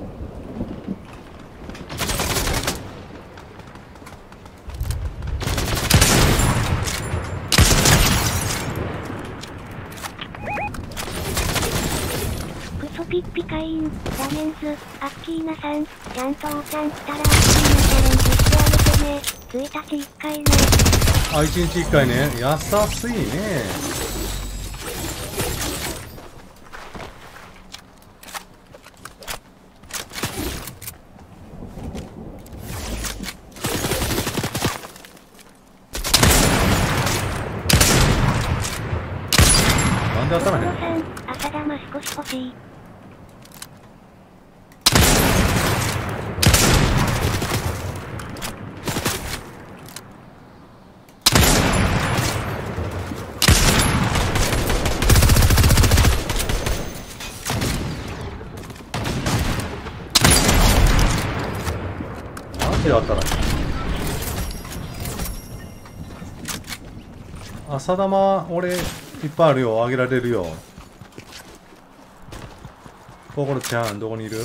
クソピッピカイン、ダメンズ、アッキーナさん、ちゃんとおちゃん来たらアッキーナチャレンジしてあげてね。ついたちいっかいね。 あ、いちにちいっかいね。優しいね。なんで当たらへんの？ さん、朝玉少し欲しい。 なんで当たらへんの？朝玉俺いっぱいあるよ。あげられるよ。 ココロちゃんどこにいる？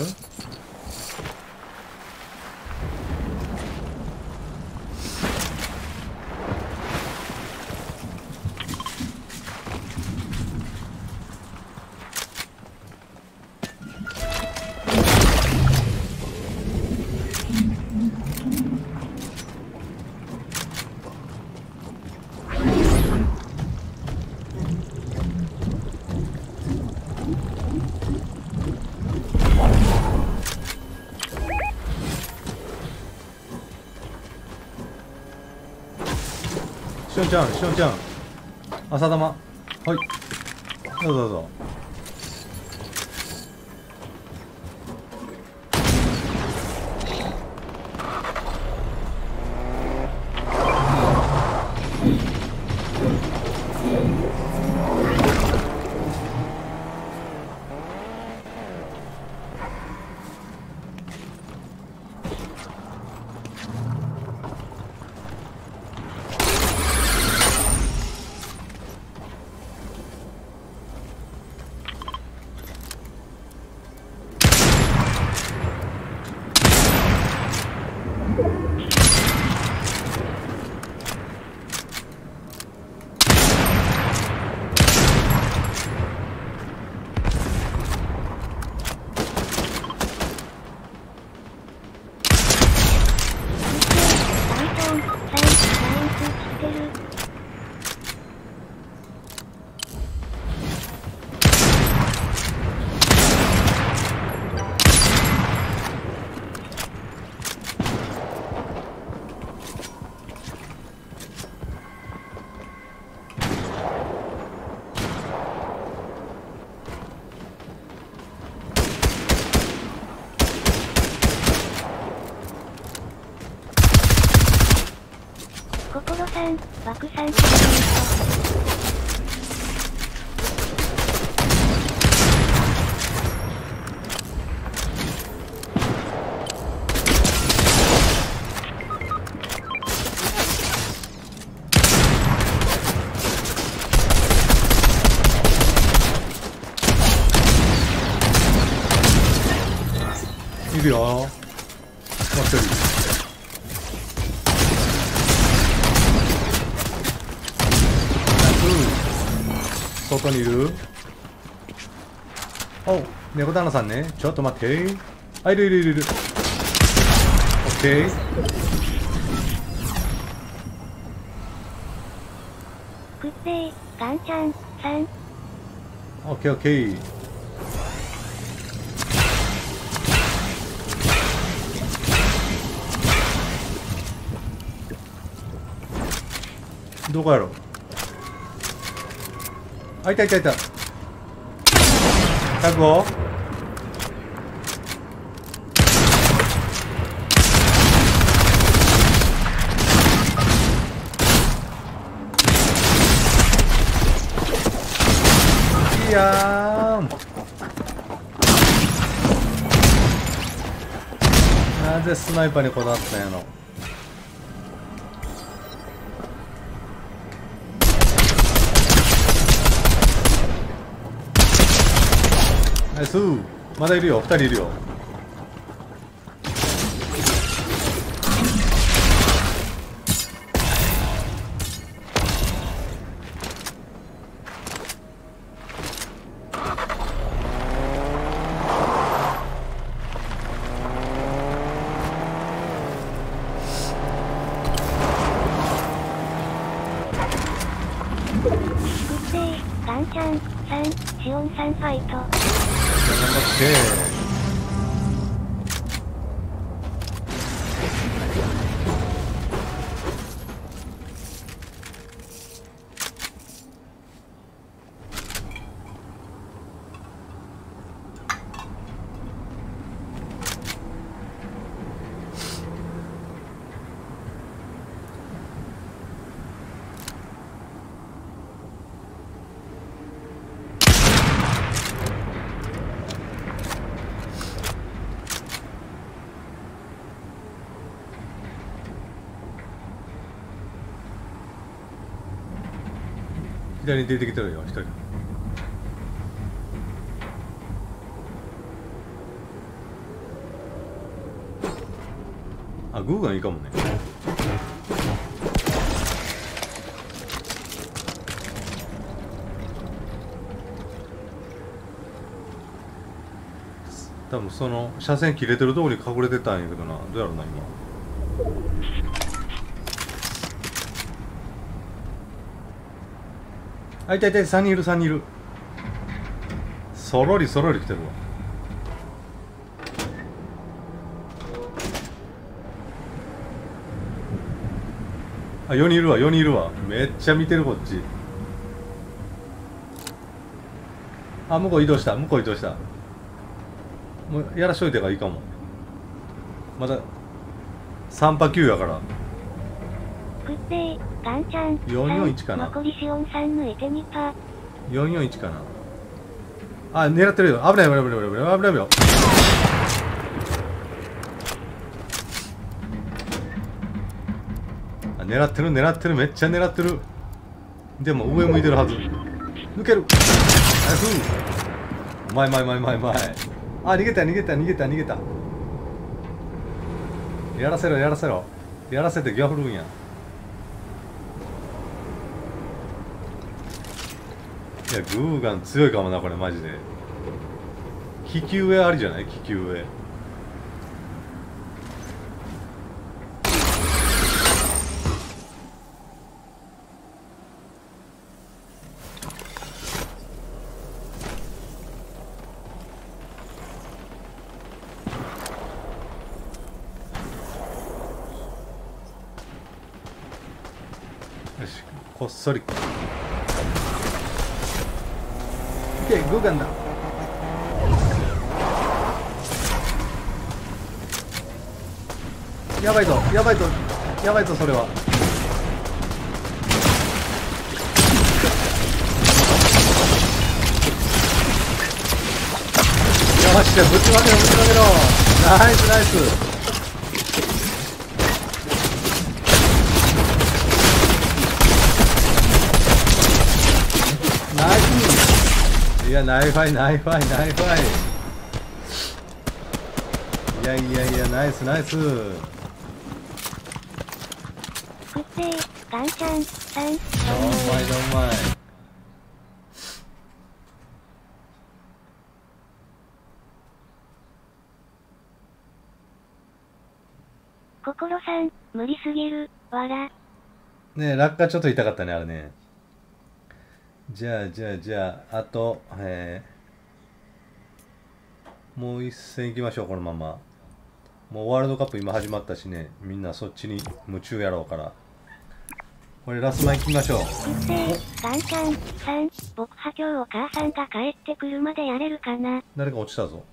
しおんちゃん、しおんちゃん、浅玉、はい、どうぞどうぞ。 心さん、爆散すいるよ。もう一人。外にいる？お、猫旦那さんね。ちょっと待って。あ、いるいるいるいる。オッケー。 くっせー、ガンちゃん、さん。 オッケーオッケー。どこやろ？あ、いたいたいた。確保。いやー、なぜスナイパーにこだわったんやの。ナイスー。まだいるよ、ふたりいるよ。 くっせー、ガンちゃん、さん、シオンさんファイト。 頑張って。左に出てきてるよ、一人。 あ、グーガンいいかもね。多分その車線切れてるところに隠れてたんやけどな。どうやろうな今。あ、いたいたいた、さんにんいるさんにんいる。そろりそろり来てるわ。あ、よにんいるわよにんいるわ。めっちゃ見てるこっち。あ、向こう移動した向こう移動した。もうやらしといた方がいいかも。まださん波きゅうやから。 くってー、ガンちゃん。 よんよんいちかな。 残りシオンさん抜いてにパ。 よんよんいちかな。あ、狙ってるよ。危ない危ない危ない危ない危ない危ないよ。あ、狙ってる狙ってる、めっちゃ狙ってる。でも上向いてるはず。抜ける。あ、ふう。前前前前前。あ、逃げた逃げた逃げた逃げた。やらせろやらせろ。やらせてギャフルんや。いや、グーガン強いかもなこれマジで。利き上ありじゃない？利き上。よし、こっそり。いけ、グーガンだ。やばいぞやばいぞやばいぞそれは。よし、ぶちまけろぶちまけろ。ナイスナイス。ナイス。いや、ナイファイナイファイナイファイ。いやいやいや、ナイスナイス。 くってー、ガンちゃんさん。 どんまいどんまい。 心さん、無理すぎる、わら。 ねえ、落下ちょっと痛かったね、あれね。じゃあ、じゃあ、じゃあ、あと、えー、もう一戦行きましょう、このまま。もうワールドカップ今始まったしね、みんなそっちに夢中やろうから。これラスマ行きましょう。 くってー、ガンちゃんさん。僕は今日お母さんが帰ってくるまでやれるかな。 誰か落ちたぞ。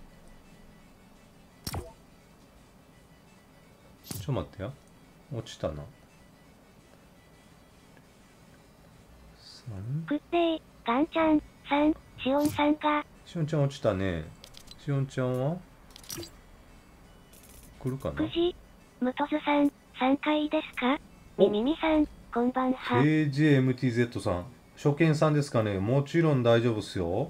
ちょっと待ってよ。落ちたな。 くってー、ガンちゃんさん。しおんさんが。 しおんちゃん落ちたね。しおんちゃんは来るかな。 くじ、ムトズさん、さんかいですか？みみみさん、こんばんは。 エージェーエムティーゼット さん、初見さんですかね。もちろん大丈夫っすよ。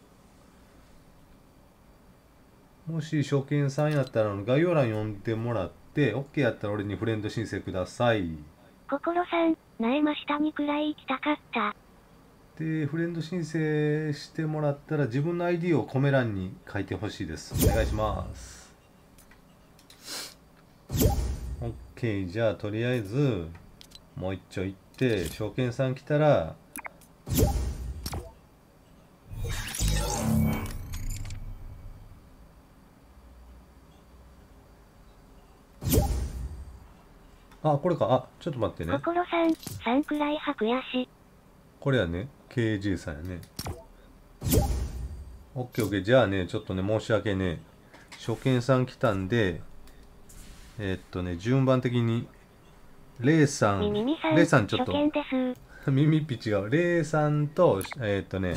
もし初見さんやったら概要欄読んでもらって OK やったら俺にフレンド申請ください。 心さん、苗真下にくらい行きたかった。 で、フレンド申請してもらったら自分の アイディー をコメ欄に書いてほしいです。お願いします。OK、じゃあとりあえずもう一丁行って初見さん来たらあ、これか。あ、ちょっと待ってね。 心さん、さんくらい吐くやし。 これやね。ケージー さんやね。オッケーオッケー。じゃあね、ちょっとね、申し訳ね。初見さん来たんで、えー、っとね、順番的に、レイさん、 みみみさん、 レイさんちょっと、 初見です。 耳っぴ違う。レイさんと、えー、っとね、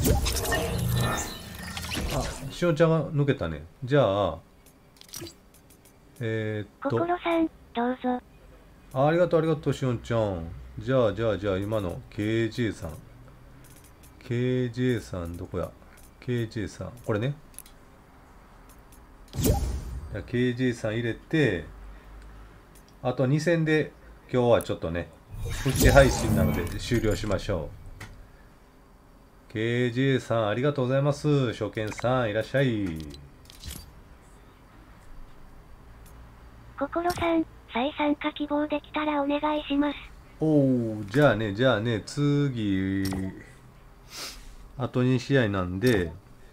あ、しおんちゃんが抜けたね。じゃあ、えー、っと、 心さん、どうぞ。 ありがとうありがとうしおんちゃん。じゃあじゃあじゃあ今の ケージェー さん ケージェー さんどこや ケージェー さんこれね。じゃあ ケージェー さん入れてあとに戦で今日はちょっとねプチ配信なので終了しましょう。 ケージェー さんありがとうございます。初見さんいらっしゃい。 心さん再参加希望できたらお願いします。 おお、じゃあねじゃあね次あとに試合なんで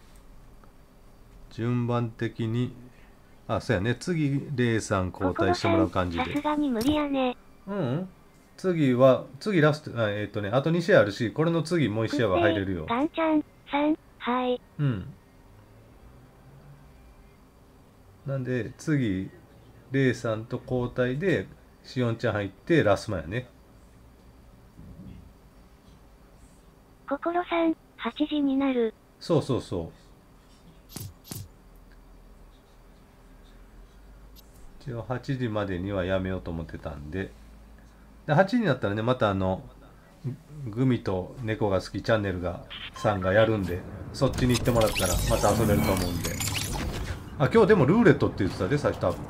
順番的に、あ、そうやね、次レイさん交代してもらう感じで。 さすがに無理やね。 うん、次は次ラスト、あ、えっとねあとに試合あるし、これの次もういち試合は入れるよ。 ガンちゃんさん、はい。 うん、なんで次レイさんと交代でしおんちゃん入ってラスマやね。 心さんはちじになる。 そうそうそう、一応はちじまでにはやめようと思ってたんで、ではちじになったらねまたあのグミと猫が好きチャンネルがさんがやるんで、そっちに行ってもらったらまた遊べると思うんで。あ、今日でもルーレットって言ってたで最初。多分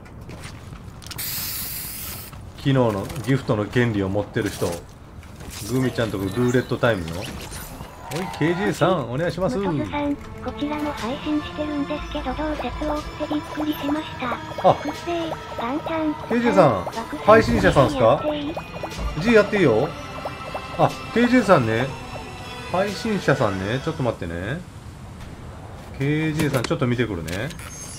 昨日のギフトの権利を持ってる人、グミちゃんとこルーレットタイムの。おい ケージェー さんお願いします。 ムトズさん、こちらも配信してるんですけどどう説を追ってびっくりしました。 あ、 くっせー、ガンちゃんケージェー さん配信者さんっすか？ G やっていいよ。あ、ケージェー さんね、配信者さんね、ちょっと待ってね。ケージェー さんちょっと見てくるね。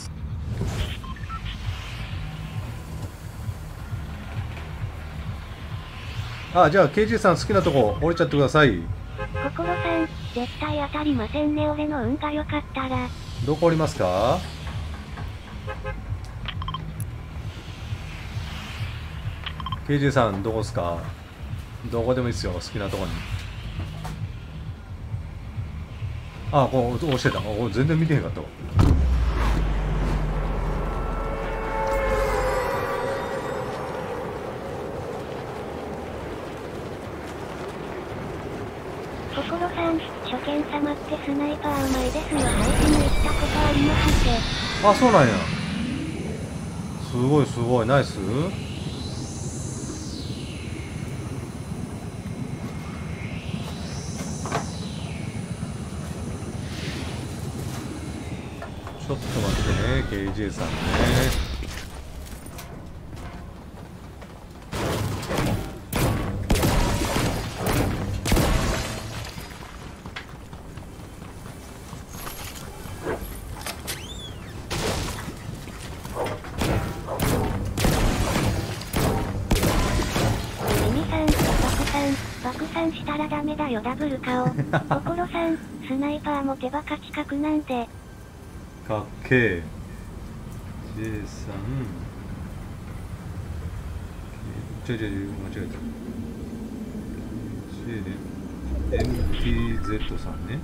あ、じゃあ ケージェー さん好きなとこ降りちゃってください。 心さん絶対当たりませんね。俺の運が良かったら。 どこ降りますか？ケージェー さんどこっすか？どこでもいいっすよ、好きなとこに。あ、こう押してた。お、全然見てへんかったわ。 心さん、初見様ってスナイパーうまいですよ。配信行ったことありますって。 あ、そうなんや。すごいすごい、ナイス。ちょっと待ってね、ケージェー さんね。 したらダメだよダブル顔。心さん、スナイパーも手バカ近くなんで。 かっけー。ジェイさん。ちょいちょい間違えた。エムティーゼット さんね。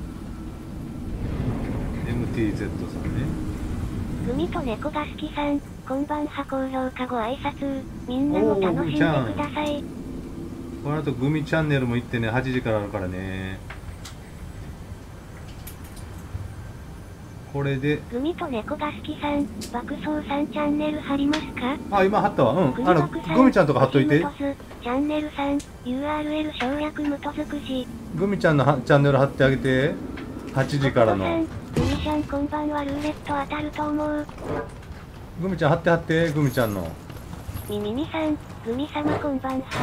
エムティーゼット さんね。 グミと猫が好きさん、こんばんは。高評価ご挨拶。みんなも楽しんでください。 この後グミチャンネルも行ってね、はちじからあるからね。これでグミと猫が好きさん、爆走さんチャンネル貼りますか？ あ、今貼ったわ。うん、あのグミちゃんとか貼っといて。 チャンネルさん ユーアールエル 省略無とづくし。 グミちゃんのチャンネル貼ってあげて。はちじからの。 グミちゃんこんばんは。ルーレット当たると思う。 グミちゃん貼って貼って、グミちゃんの。 みみみさん、グミ様こんばんは。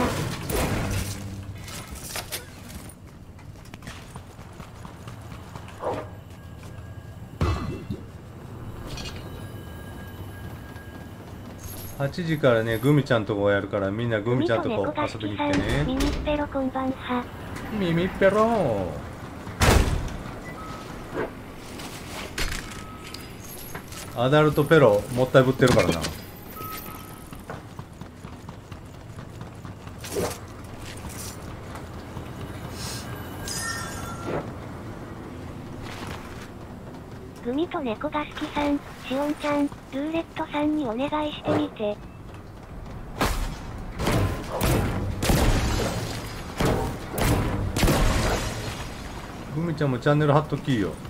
はちじからね、グミちゃんとこやるから、みんなグミちゃんとこ遊びに行ってね。 ミミッペロこんばんは。 ミミッペロアダルトペロもったいぶってるからな。 グミと猫が好きさん、しおんちゃん、ルーレットさんにお願いしてみて。 グミちゃんもチャンネル貼っときよ。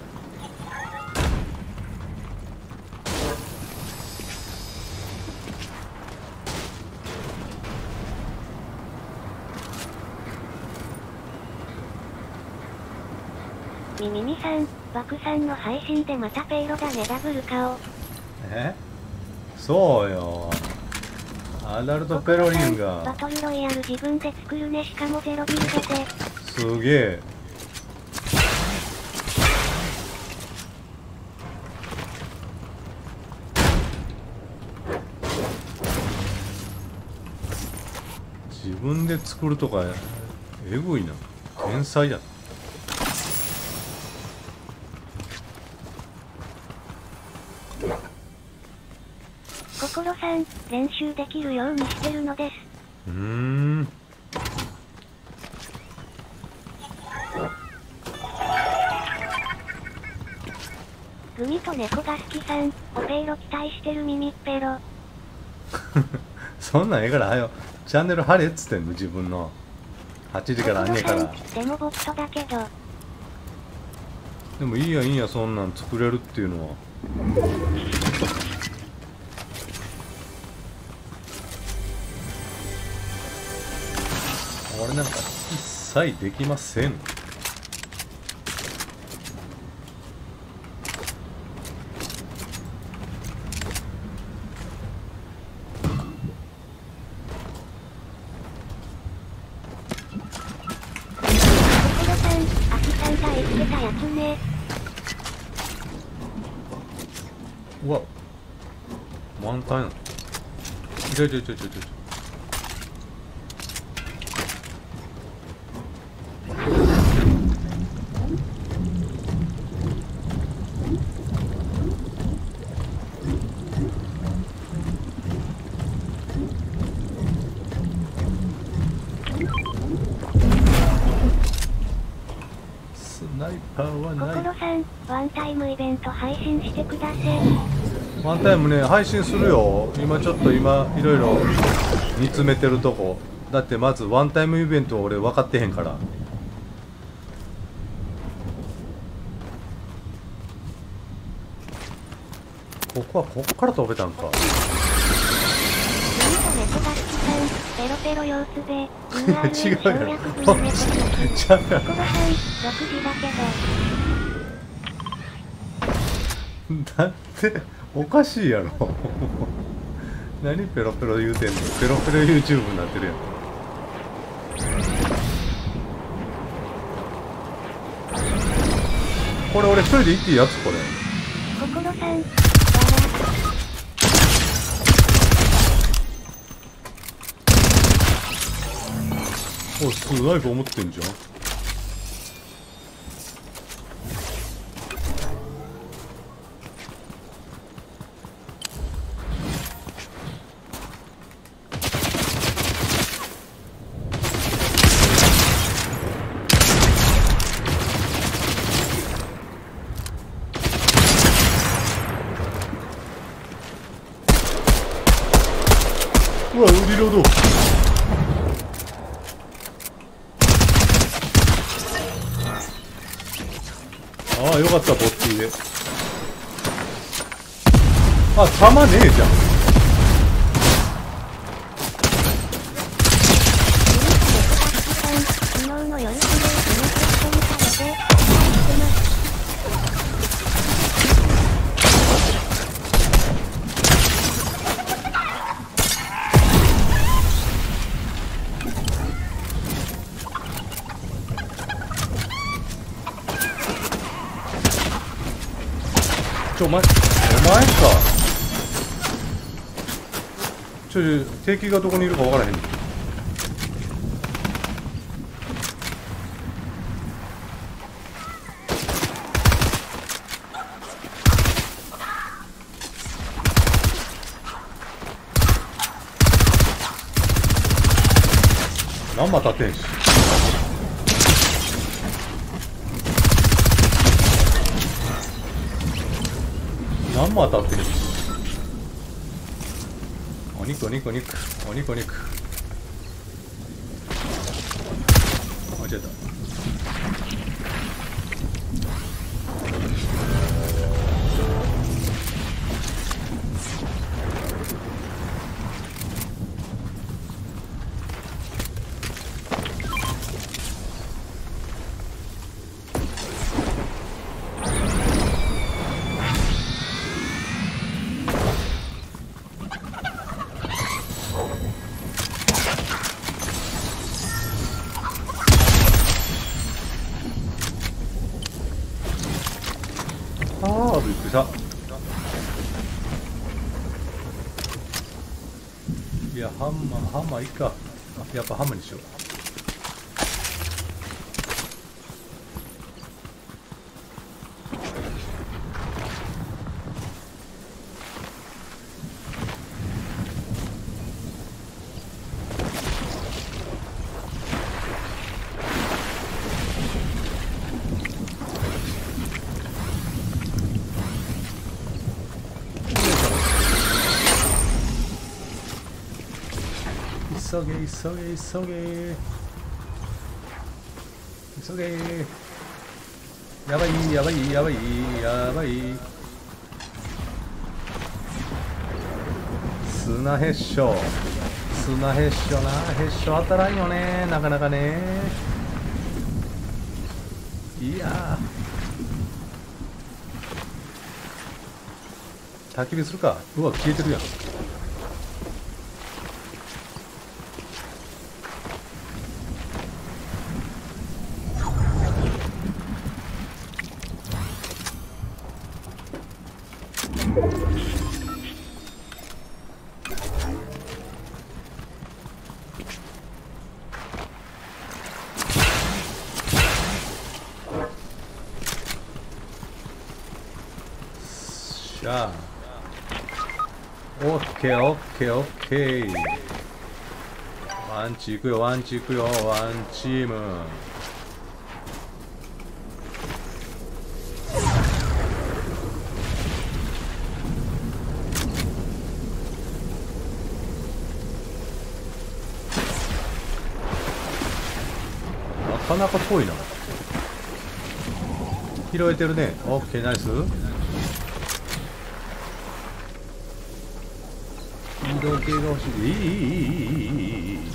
ミミミさん、バクさんの配信でまたペイロだねダブル顔。 えそうよ。アダルトペロリンが。 バトルロイヤル自分で作るね、しかもゼロビルドで。 すげえ。自分で作るとかえぐいな。天才や。 心さん、練習できるようにしてるのです。 うーん。 グミと猫が好きさん、おペイロ期待してるミミッペロ。 そんなんええからはよチャンネル貼れっつってんの自分のはちじからあんねえから。 でもボットだけど。 でもいいやいいや、そんなん作れるっていうのは。俺なんか一切できません。うわ、満タンやん。ちょいちょいちょいちょいちょい。スナイパーはない。 心さん、ワンタイムイベント配信してください。 ワンタイムね、配信するよ。今ちょっと今いろいろ煮詰めてるとこ。だってまずワンタイムイベント俺分かってへんから。ここはこっから飛べたんか。 ペロペロ様子で違うやろ。ちゃうやろ。 ろくじだけど。 だっておかしいやろ。何ペロペロ言うてんの。ペロペロ YouTube になってるやん。これ俺一人で行っていいやつこれ。 心さん、 おい、スナイプ思ってんじゃん。うわ、リロード。ああ、よかった、こっちで。あ、弾ねえじゃん。 昨日の夜フレーズのセットに食べて、してます。 ちょ、お前、お前か。ちょ、ちょ、敵がどこにいるか分からへん。何も当たってへんし。何も当たってるし。お肉お肉お肉お肉お肉。間違えた。 くりした。いや、ハンマー、ハンマーいっか。やっぱハンマーにしよう。急げ急げ急げ急げ。やばいやばいやばいやばい。砂へっしょ砂へっしょな。へっしょ当たらんよね、なかなかね。いやー、焚き火するか。うわ、消えてるやん。じゃあオッケーオッケーオッケー。ワンチいくよワンチいくよワンチーム。なかなか遠いな。拾えてるね。オッケーナイス。色気が欲しい。いいいいいいいいいいいいいい。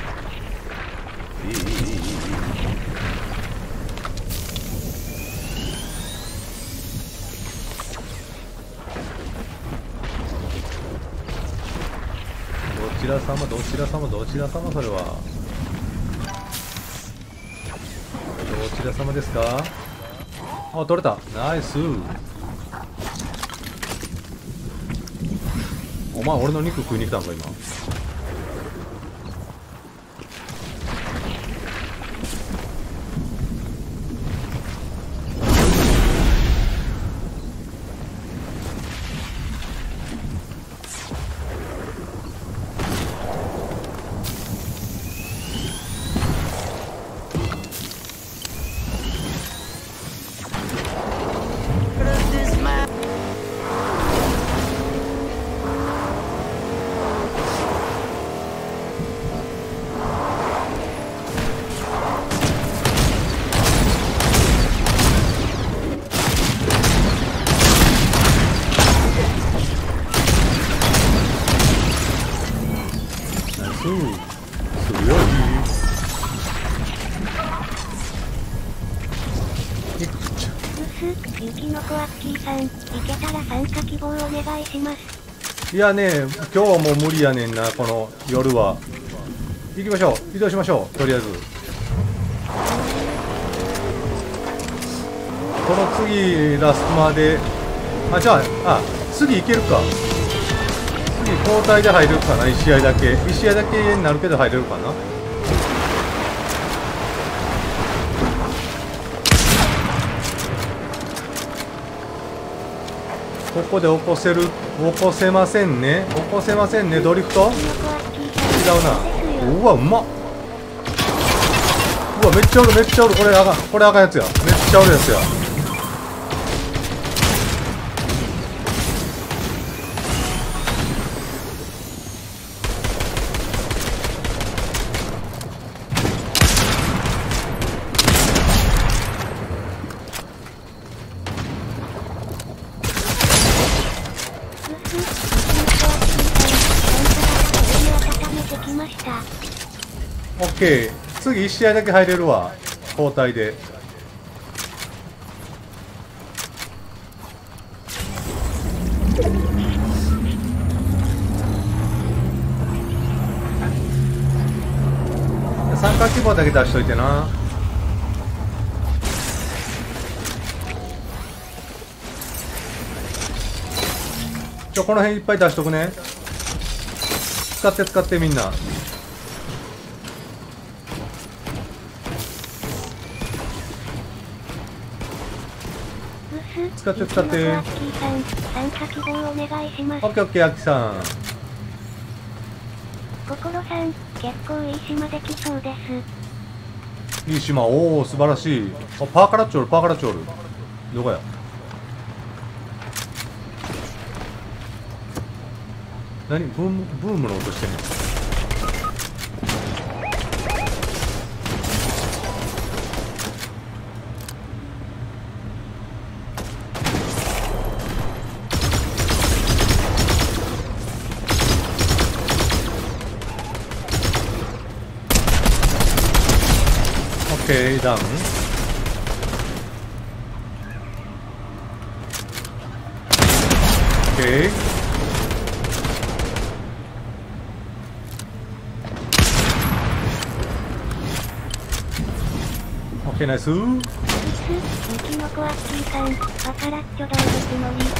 どちら様どちら様どちら様。それはどちら様ですか。あ、取れた。ナイス。お前俺の肉食いに来たんか今。 雪の子アッキーさん、行けたら参加希望お願いします。 いやね、今日はもう無理やねんな、この夜は。行きましょう、移動しましょう、とりあえず。この次、ラストまで。あ、じゃあ、あ、次行けるか。次、交代で入れるかな、いち試合だけ。いち試合だけになるけど入れるかな。ここで起こせる、起こせませんね。起こせませんね。ドリフト違うな。うわ、うまっ。うわ、めっちゃおる、めっちゃおる。これあかん、これあかんやつや。めっちゃおるやつや。オッケー。次いち試合だけ入れるわ。交代で。参加希望だけ出しといてな。 ちょこの辺いっぱい出しとくね。使って使ってみんな。使って使って。オッケーオッケー、アキさん。 心さん、結構いい島できそうです。 いい島、おお、素晴らしい。あ、パーカラッチョール、パーカラッチョール。どこや。何、ブーム、ブームの音してんの。オッケー、ダウン。オッケー。オッケー、ナイス。 雪の子アッキーさん、パカラッチョ動物のり。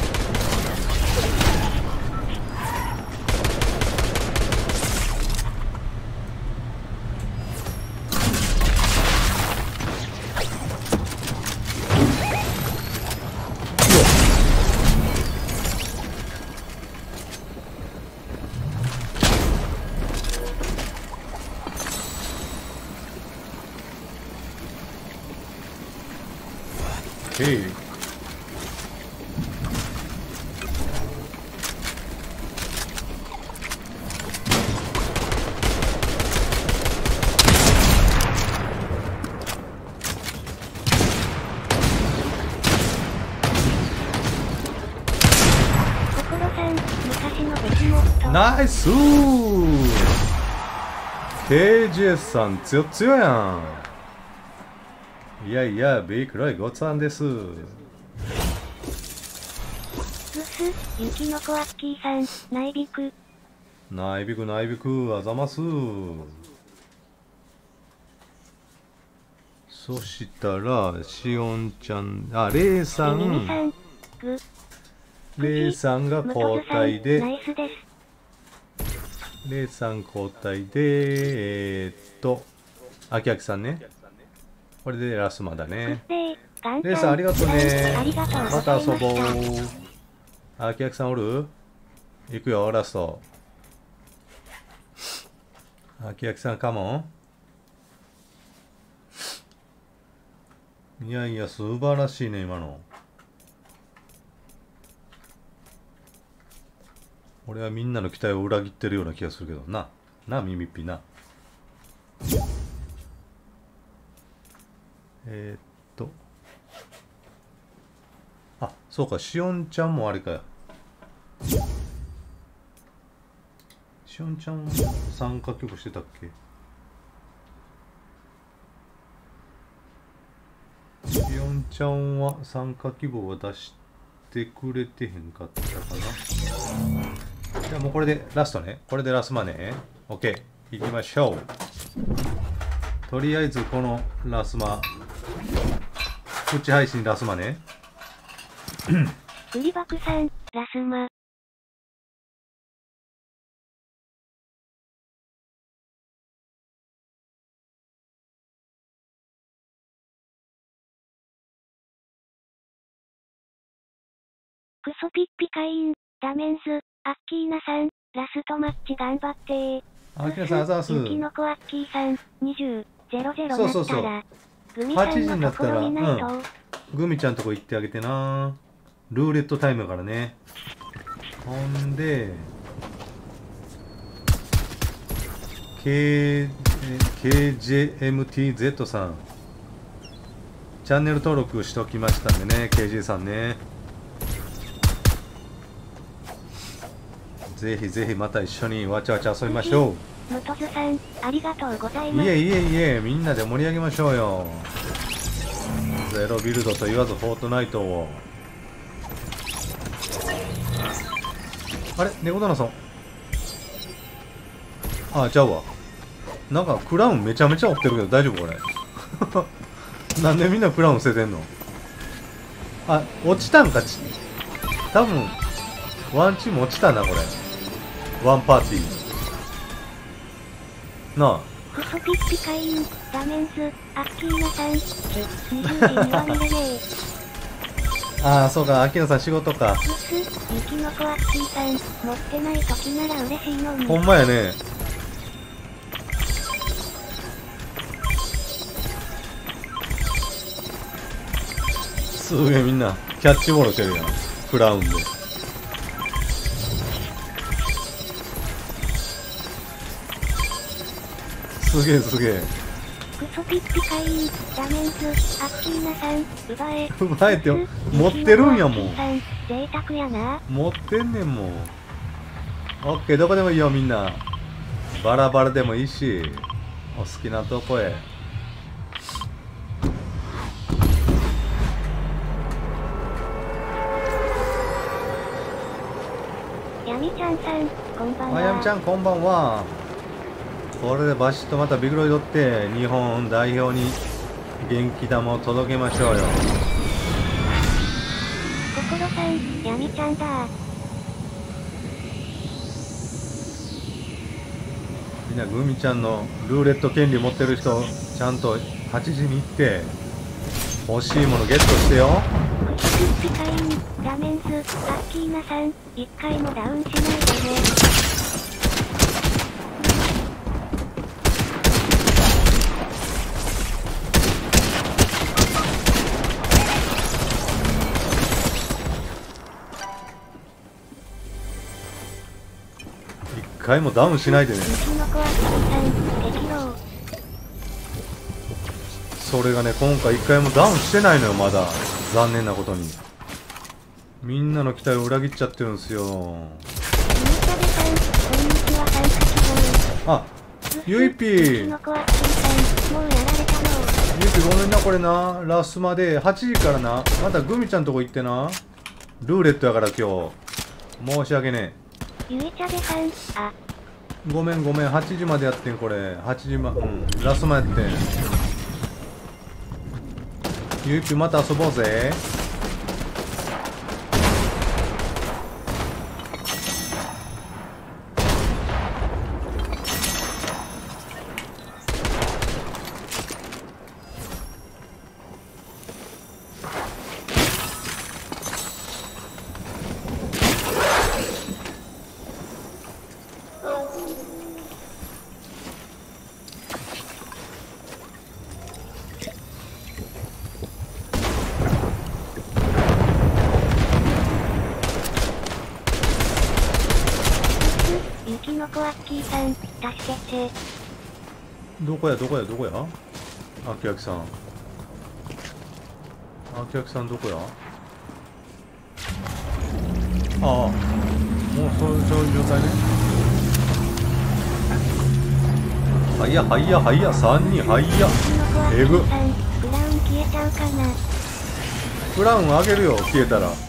オッケー。ナイスー。 ケージェー さん強強やん。いやいや、ビークロイごつあんです。 うす、雪の子アッキーさん、内びく。 内びく内びく、あざます。そしたら、しおんちゃん、あ、レイさん。レイさんが交代で。 ナイスです。 レイさん交代で、えー、っと、あきあきさんね。これでラスマだね。レイさんありがとうね。また遊ぼう。あきあきさんおる？行くよ、ラスト。あきあきさんカモン。いやいや、素晴らしいね、今の。俺はみんなの期待を裏切ってるような気がするけどな。な、ミミッピな。えー、っと。あ、そうか、しおんちゃんもあれかよ。しおんちゃん参加曲してたっけ？しおんちゃんは参加希望は出してくれてへんかったかな。じゃあもうこれでラストね。これでラスマね。OK。行きましょう。とりあえずこのラスマ。プチ配信ラスマね。 売りバクさん、ラスマ。クソピッピカイン、ダメンズ、アッキーナさん、ラストマッチ頑張ってー。 アッキーナさん、あざーす。 雪の子アッキーさん、にじゅう、ゼロゼロそうそうそう。 なったら、グミさんのところにないと。うん。 グミちゃんとこ行ってあげてな。ルーレットタイムからね。ほんで、K、ケージェーエムティーゼット さん。チャンネル登録しておきましたんでね、ケージェー さんね。ぜひぜひまた一緒にわちゃわちゃ遊びましょう。 ムトズさん、ありがとうございます。 いえいえいえ、みんなで盛り上げましょうよ。ゼロビルドと言わずフォートナイトを。あれ、猫棚さん。あ、ちゃうわ。なんかクラウンめちゃめちゃ追ってるけど大丈夫これ。なんでみんなクラウン捨ててんの？あ、落ちたんかち。多分ワンチーム落ちたなこれ。ワンパーティーなあ。 クソピッピカイン、ダメンズ、アッキーナさん、にじゅうにわ見れねえ。 ああそうか、アキナさん仕事か。 ブス、雪の子アッキーさん、持ってない時なら嬉しいのに。 ほんまやね。すげえみんなキャッチボールしてるやん、クラウンで。すげえすげえ。 クソピッピカイン、ダメンズ、アッキーナさん、奪え。 奪えって持ってるんやもん。 贅沢やな。 持ってんねんもん。オッケー、どこでもいいよみんな。バラバラでもいいし、お好きなとこへ。 ヤミちゃんさん、こんばんは。 あやみちゃんこんばんは。これでバシッとまたビグロイドって日本代表に元気玉を届けましょうよ。 心さん、ヤミちゃんだ。 みんなグミちゃんのルーレット権利持ってる人、ちゃんとはちじに行って欲しいものゲットしてよ。 クソピッピカイン、ダメンズ、アッキーナさん、一回もダウンしないでね。 一回もダウンしないでね。 雪の子アッキーさん、激動。 それがね、今回一回もダウンしてないのよ、まだ。残念なことに。みんなの期待を裏切っちゃってるんですよ。 ゆうちゃべさん、こんにちは、参加希望。 あ、ゆいぴー。 雪の子アッキーさん、もうやられたの。 ゆいぴーごめんな、これな。ラスまではちじからな。またグミちゃんとこ行ってな。ルーレットやから今日。申し訳ねゆいちゃべさん、あ。 え。ごめんごめん、はちじまでやってん、これ。はちじま、うん。ラスまやってん。ゆいぴーまた遊ぼうぜ。 雪の子アッキーさん、助けて。 どこやどこやどこやあきあきさん。あきあきさんどこや。ああ、もうそういう状態ね。はいやはいやはいや、さんにんはいや。えぐ。 クラウン消えちゃうかな。 クラウンあげるよ、消えたら。はい。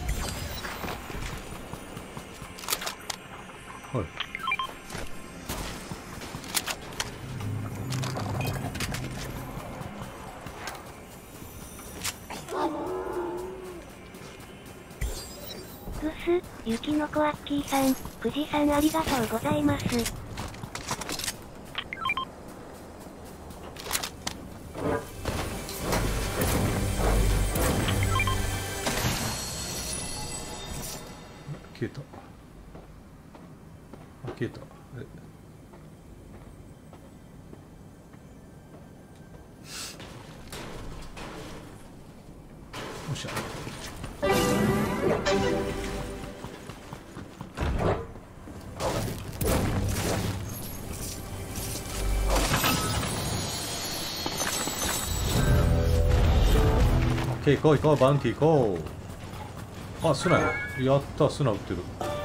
ブス、雪の子アッキーさん、くじさんありがとうございます。 消えた。あ、消えた。え。よっしゃ。オッケー、行こう行こう、バウンティー行こう。あ、砂や。やった、砂売ってる。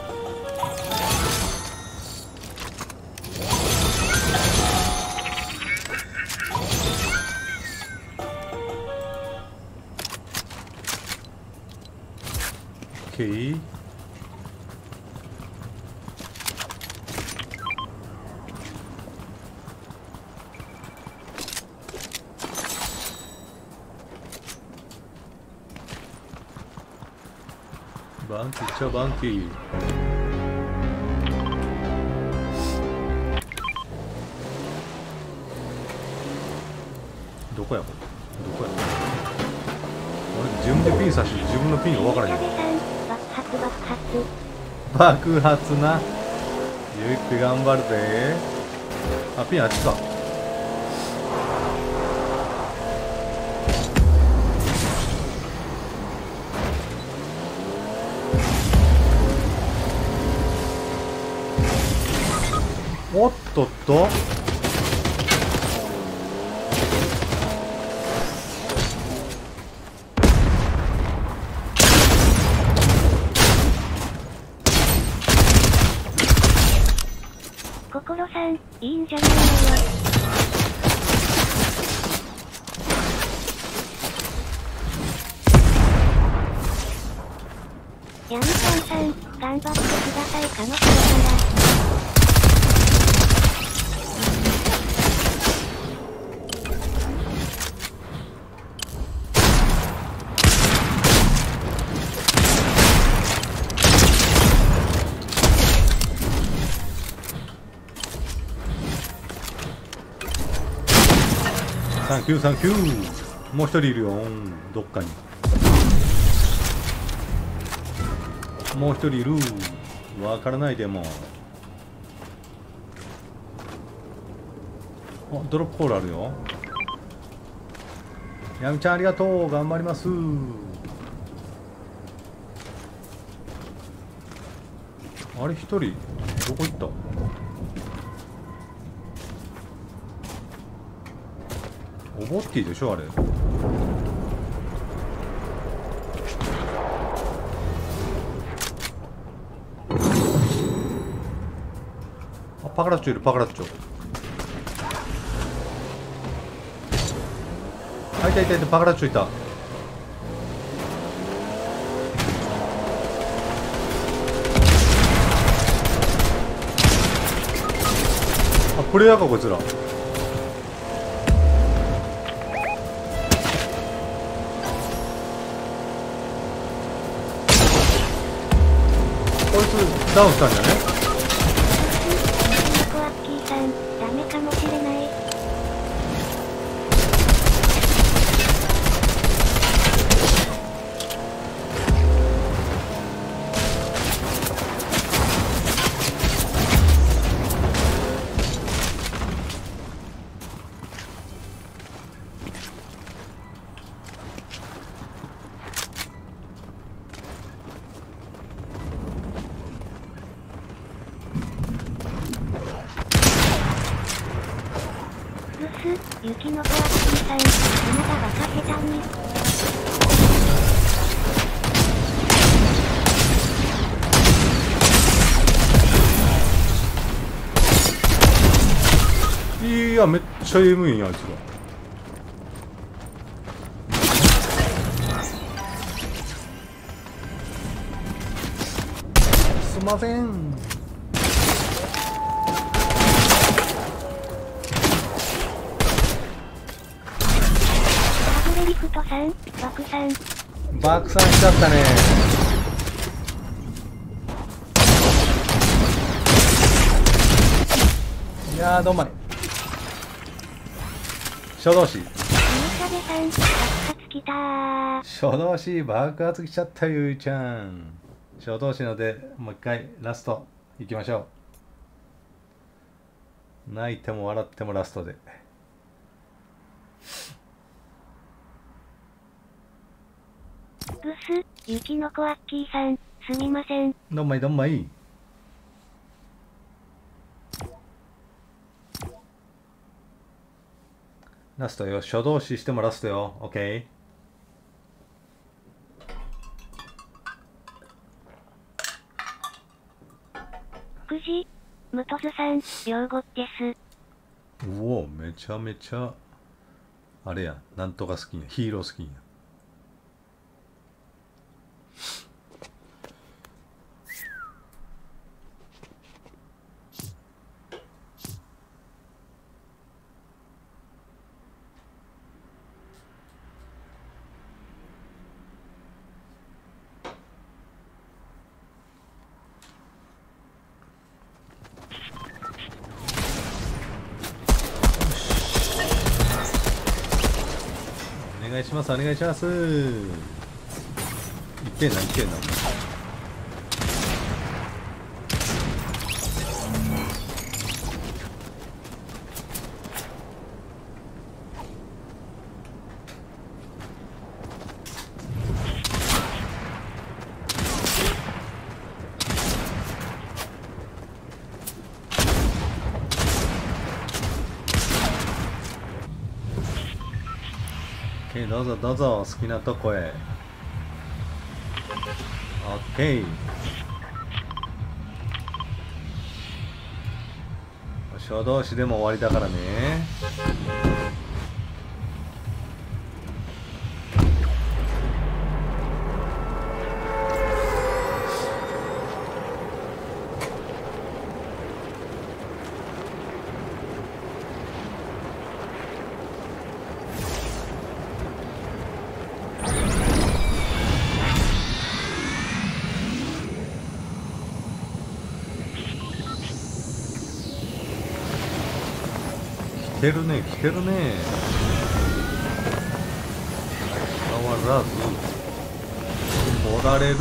オッケー。バウンティー、ちゃうバウンティー。 どこやこれ、どこや俺自分でピン刺して自分のピンが分からへん。 爆発爆発爆発な。ゆっくり頑張るで。あ、ピンあっちか。おっとっと、 心さん、いいんじゃないのよ。ヤミさんさん、頑張ってください、かの人から。 サンキューサンキュー。もう一人いるよ、どっかに。もう一人いる。わからないでも。あ、ドロップホールあるよ。ヤミちゃんありがとう、頑張ります。あれ一人どこ行った？オボッティでしょあれ。あ、パカラッチョいる、パカラッチョ。あ、いたいたいた、パカラッチョいた。あ、プレイヤーかこいつら。こいつダウンしたんじゃね？ コアッキーさん、ダメかもしれない。雪のコアッキーさん、あなたバカ下手に。 いや、めっちゃエムいいやん、あいつら。すいません。 タブレリフトさん、爆散。 爆散しちゃったね。いやー、どんまい。初動詞。 ゆうかべさん、爆発きたー。 初動詞爆発きちゃったゆいちゃん。初動詞のでもう一回ラストいきましょう。泣いても笑ってもラストで。 ブス、雪のコアッキーさん、すみません。 どんまいどんまい。ラストよ。初動詞してもラストよ。オッケー。 くじ、ムトズさん、両語です。 うお、めちゃめちゃあれや、なんとか好きや、ヒーロー好きや。 願いしますお願いします。いってんないってんな。どうぞどうぞ好きなとこへ。オッケー。初動詞でも終わりだからね。来てるね来てるね。変わらず戻られる。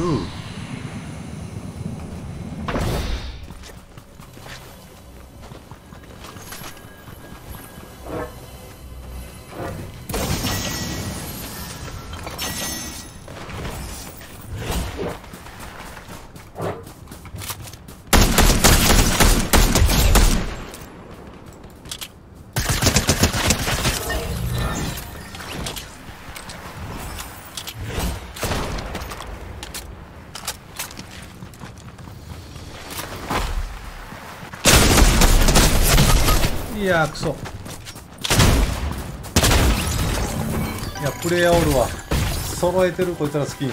いやークソ。いやプレイヤーおるわ。揃えてるこいつらスキン。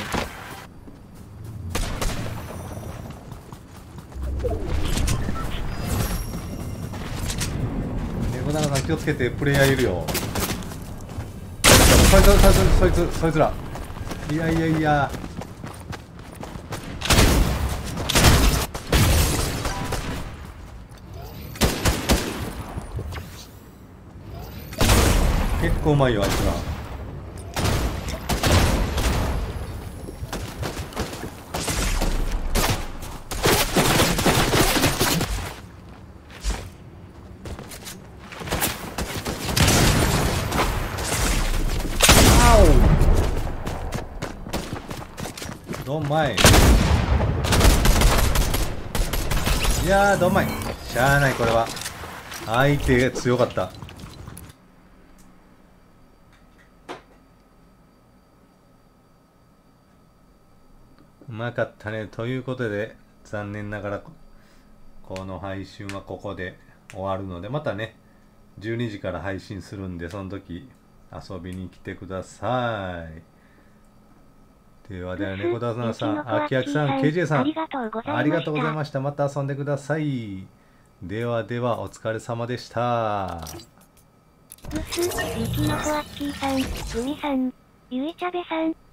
猫棚さん気をつけて、プレイヤーいるよ。そいつそいつそいつそいつら。いやいやいや結構うまいよあいつら。ドンマイ。いやードンマイ。しゃあないこれは。相手が強かった。うまかったね。ということで残念ながらこの配信はここで終わるので、またねじゅうにじから配信するんで、その時遊びに来てください。ではでは猫田さん、秋秋さん、ケージェー さん、ありがとうございました。また遊んでください。ではではお疲れ様でした。 ブス、ミキノコアッキーさん、グミさん、ゆいちゃべさん、